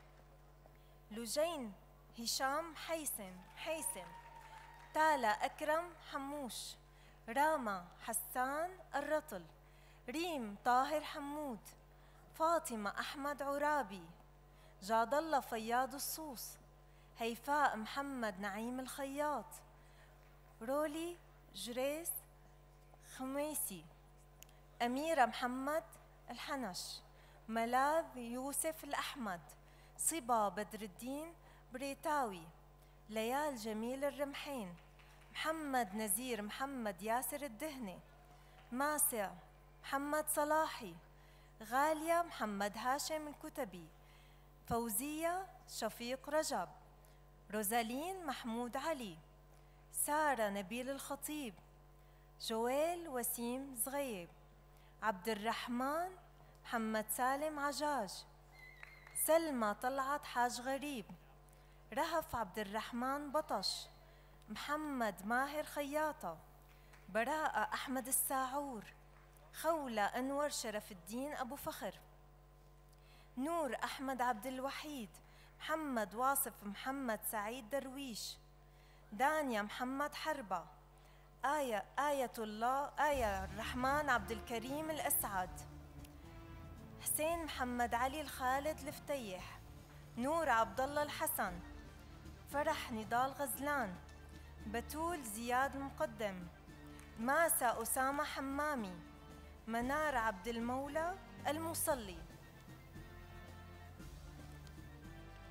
لجين هشام حيسم حيسم، تالا أكرم حموش، راما حسان الرطل، ريم طاهر حمود، فاطمة أحمد عرابي، جاد الله فياض الصوص، هيفاء محمد نعيم الخياط، رولي جريس خميسي، أميرة محمد الحنش، ملاذ يوسف الأحمد، صبا بدر الدين بريتاوي، ليال جميل الرمحين، محمد نزير محمد ياسر الدهني، ماسع محمد صلاحي، غالية محمد هاشم الكتبي، فوزية شفيق رجب، روزالين محمود علي، سارة نبيل الخطيب، جويل وسيم زغيب، عبد الرحمن محمد سالم عجاج، سلمى طلعت حاج غريب، رهف عبد الرحمن بطش، محمد ماهر خياطة، براءة أحمد الساعور، خولة أنور شرف الدين أبو فخر، نور أحمد عبد الوحيد، محمد واصف محمد سعيد درويش، دانيا محمد حربة، آية آية الله آية الرحمن عبد الكريم الأسعد، حسين محمد علي الخالد الفتيح، نور عبد الله الحسن، فرح نضال غزلان، بتول زياد المقدم، ماسة أسامة حمامي، منار عبد المولى المصلي.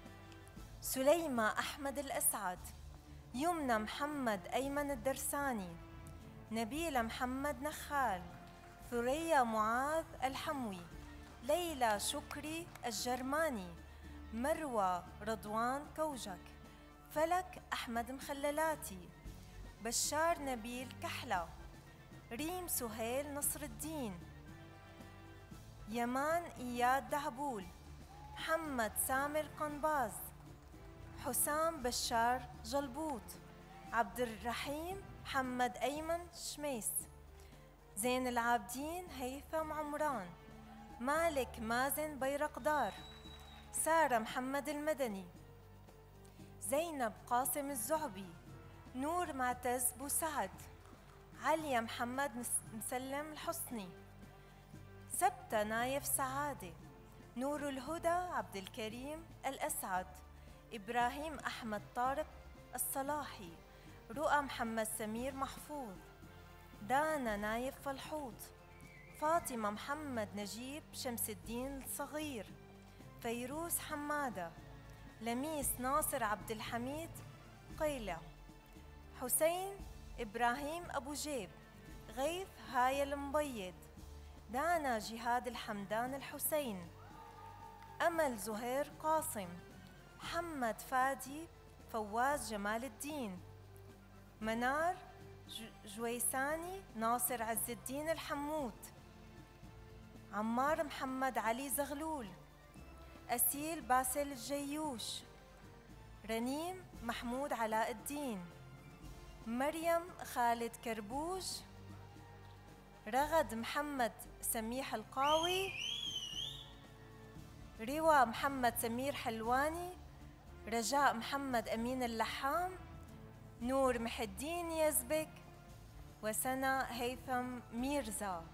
سليمة أحمد الأسعد، يمنى محمد أيمن الدرساني، نبيلة محمد نخال، ثريا معاذ الحموي، ليلى شكري الجرماني، مروى رضوان كوجك، فلك أحمد مخللاتي، بشار نبيل كحلة، ريم سهيل نصر الدين، يمان إياد دهبول، محمد سامر قنباز، حسام بشار جلبوط، عبد الرحيم محمد أيمن شميس، زين العابدين هيثم عمران، مالك مازن بيرقدار، سارة محمد المدني، زينب قاسم الزعبي، نور معتز بوسعد، عليا محمد مسلم الحصني، سبتة نايف سعادة، نور الهدى عبد الكريم الأسعد، إبراهيم أحمد طارق الصلاحي، رؤى محمد سمير محفوظ، دانا نايف فلحوط، فاطمة محمد نجيب شمس الدين الصغير، فيروز حمادة، لميس ناصر عبد الحميد قيلة، حسين إبراهيم أبو جيب، غيث هاي المبيض، دانا جهاد الحمدان الحسين، أمل زهير قاسم، محمد فادي فواز جمال الدين، منار جويساني ناصر عز الدين الحمود، عمار محمد علي زغلول، أسيل باسل الجيوش، رنيم محمود علاء الدين، مريم خالد كربوج، رغد محمد سميح القاوي، روى محمد سمير حلواني، رجاء محمد أمين اللحام، نور محي الدين يزبك، وسنا هيثم ميرزا.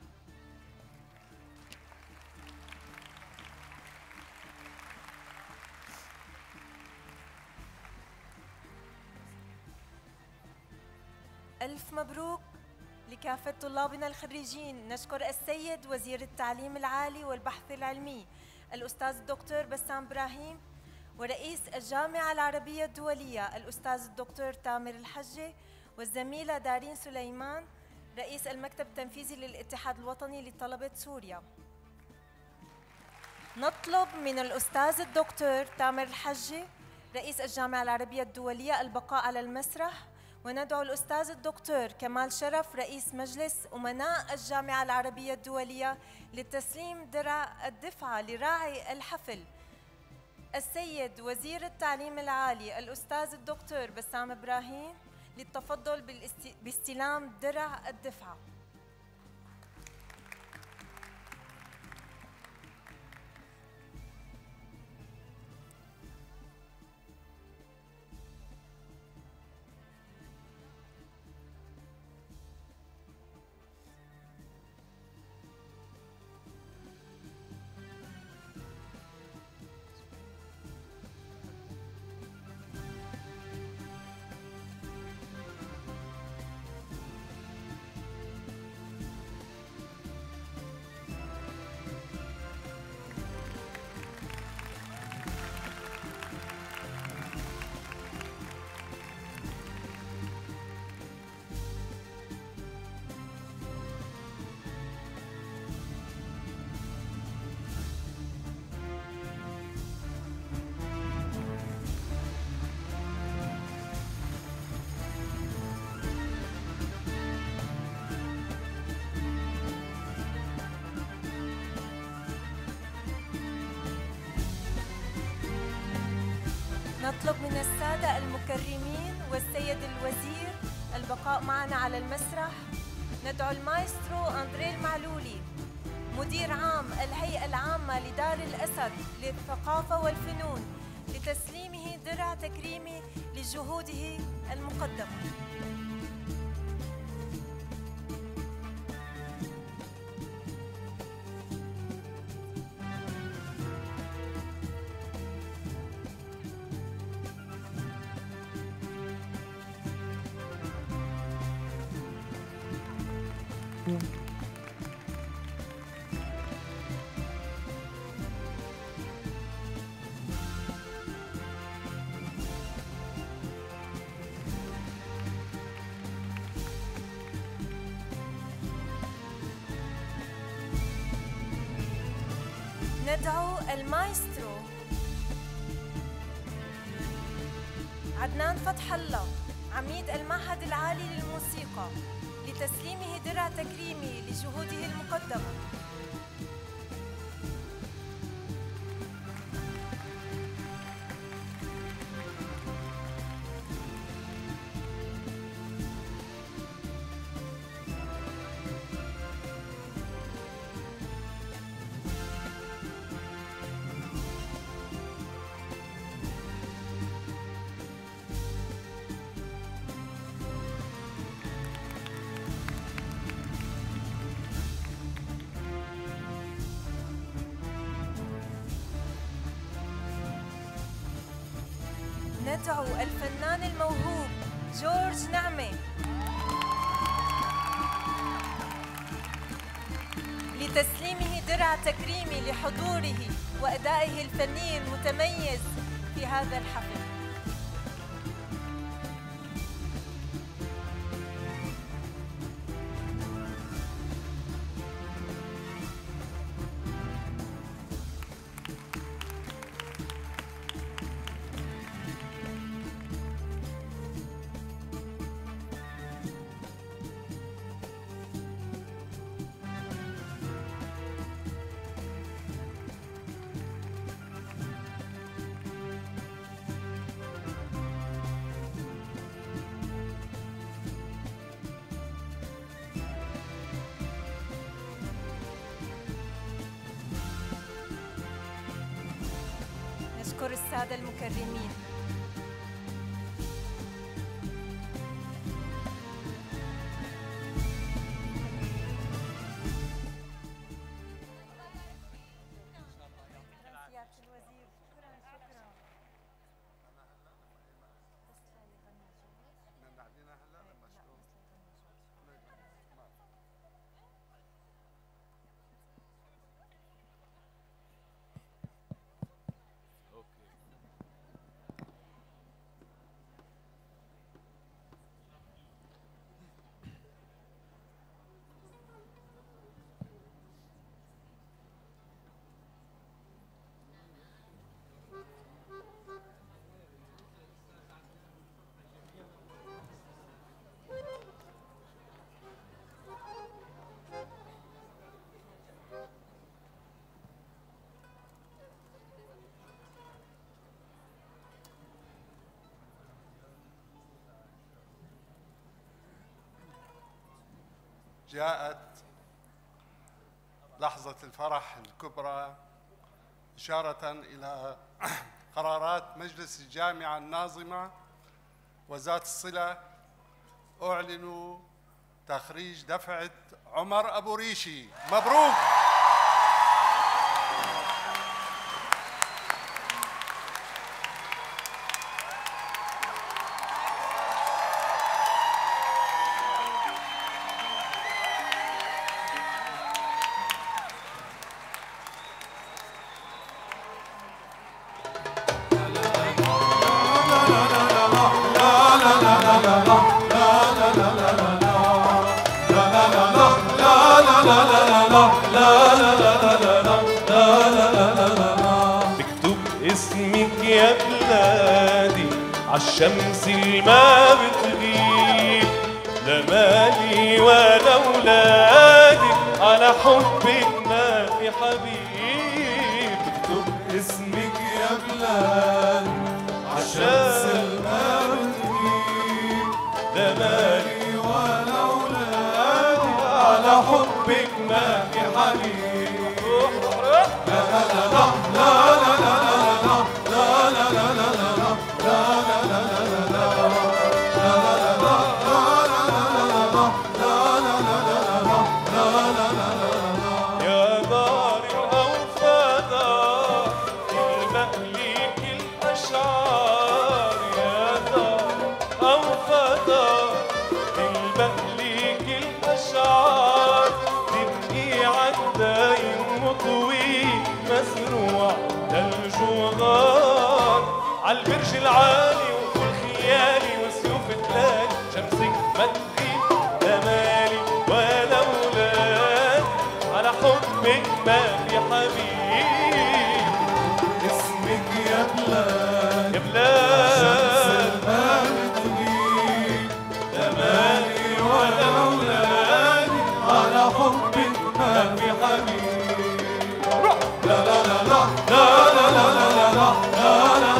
ألف مبروك لكافة طلابنا الخريجين. نشكر السيد وزير التعليم العالي والبحث العلمي الأستاذ الدكتور بسام إبراهيم، ورئيس الجامعة العربية الدولية الأستاذ الدكتور تامر الحجة، والزميلة دارين سليمان رئيس المكتب التنفيذي للاتحاد الوطني لطلبة سوريا. نطلب من الأستاذ الدكتور تامر الحجة رئيس الجامعة العربية الدولية البقاء على المسرح، وندعو الأستاذ الدكتور كمال شرف رئيس مجلس أمناء الجامعة العربية الدولية لتسليم درع الدفعة لراعي الحفل السيد وزير التعليم العالي الأستاذ الدكتور بسام إبراهيم للتفضل باستلام درع الدفعة. نطلب من السادة المكرمين والسيد الوزير البقاء معنا على المسرح. ندعو المايسترو أندري المعلولي مدير عام الهيئة العامة لدار الأسد للثقافة والفنون لتسليمه درع تكريمي لجهوده المقدمة. ندعو المايسترو عدنان فتح الله عميد المعهد العالي للموسيقى لتسليمه درع تكريمي لجهوده المقدمة. ندعو الفنان الموهوب جورج نعمة لتسليمه درع تكريمي لحضوره وأدائه الفني المتميز في هذا الحفل. نشكر السادة المكرمين. جاءت لحظة الفرح الكبرى إشارة إلى قرارات مجلس الجامعة الناظمة وذات الصلة. أعلن تخريج دفعة عمر أبو ريشي. مبروك. بكتب اسمك يا بلادي عالشمس الما بتغيب، لا مالي ولا اولادي على حبك ما في حبيب. بكتب اسمك يا بلادي عالشمس الما بتغيب، لا مالي ولا اولادي على حبك ما في حبيب. لا لا لا لا لا لا لا لا لا يا دار الأوفى دار المأليك الأشعار، يا دار أوفى دار المأليك الأشعار، تبقي عالدايم مطوي مزروع للجوغار، عالبرج العالي وفوق خيالي وسيوف تلاقي شمسك ما تغيب، لا مالي ولا اولاد على حبك ما في حبيب. حبيب لا لا لا لا لا لا لا لا لا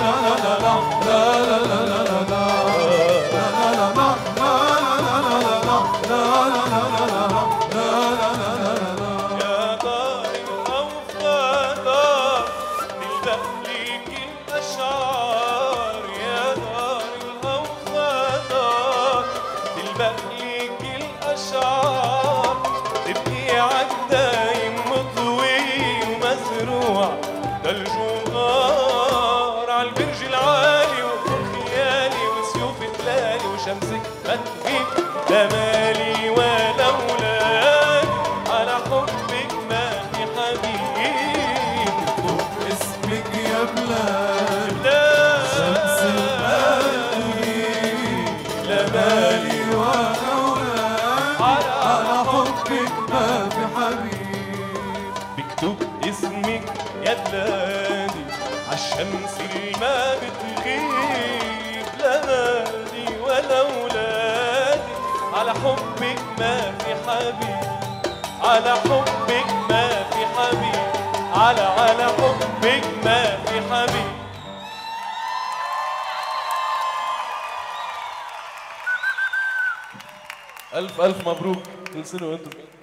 الجوهر عالبرج العالي وخيالي وسيوف تلالي وشمسك هتفيد جمالي ولولاد على حبك ما في حبيب اكتب اسمك يا بلاد بلاد شمس المالي لا مالي ولا ولاد على حبك ما في حبيب بكتب اسمك يا بلادي عالشمس اللي ما بتغيب لا مالي ولا ولادي على حبك ما في حبيب على حبك ما في حبيب على على حبك ما في حبيب. ألف ألف مبروك، كل سنة وأنتم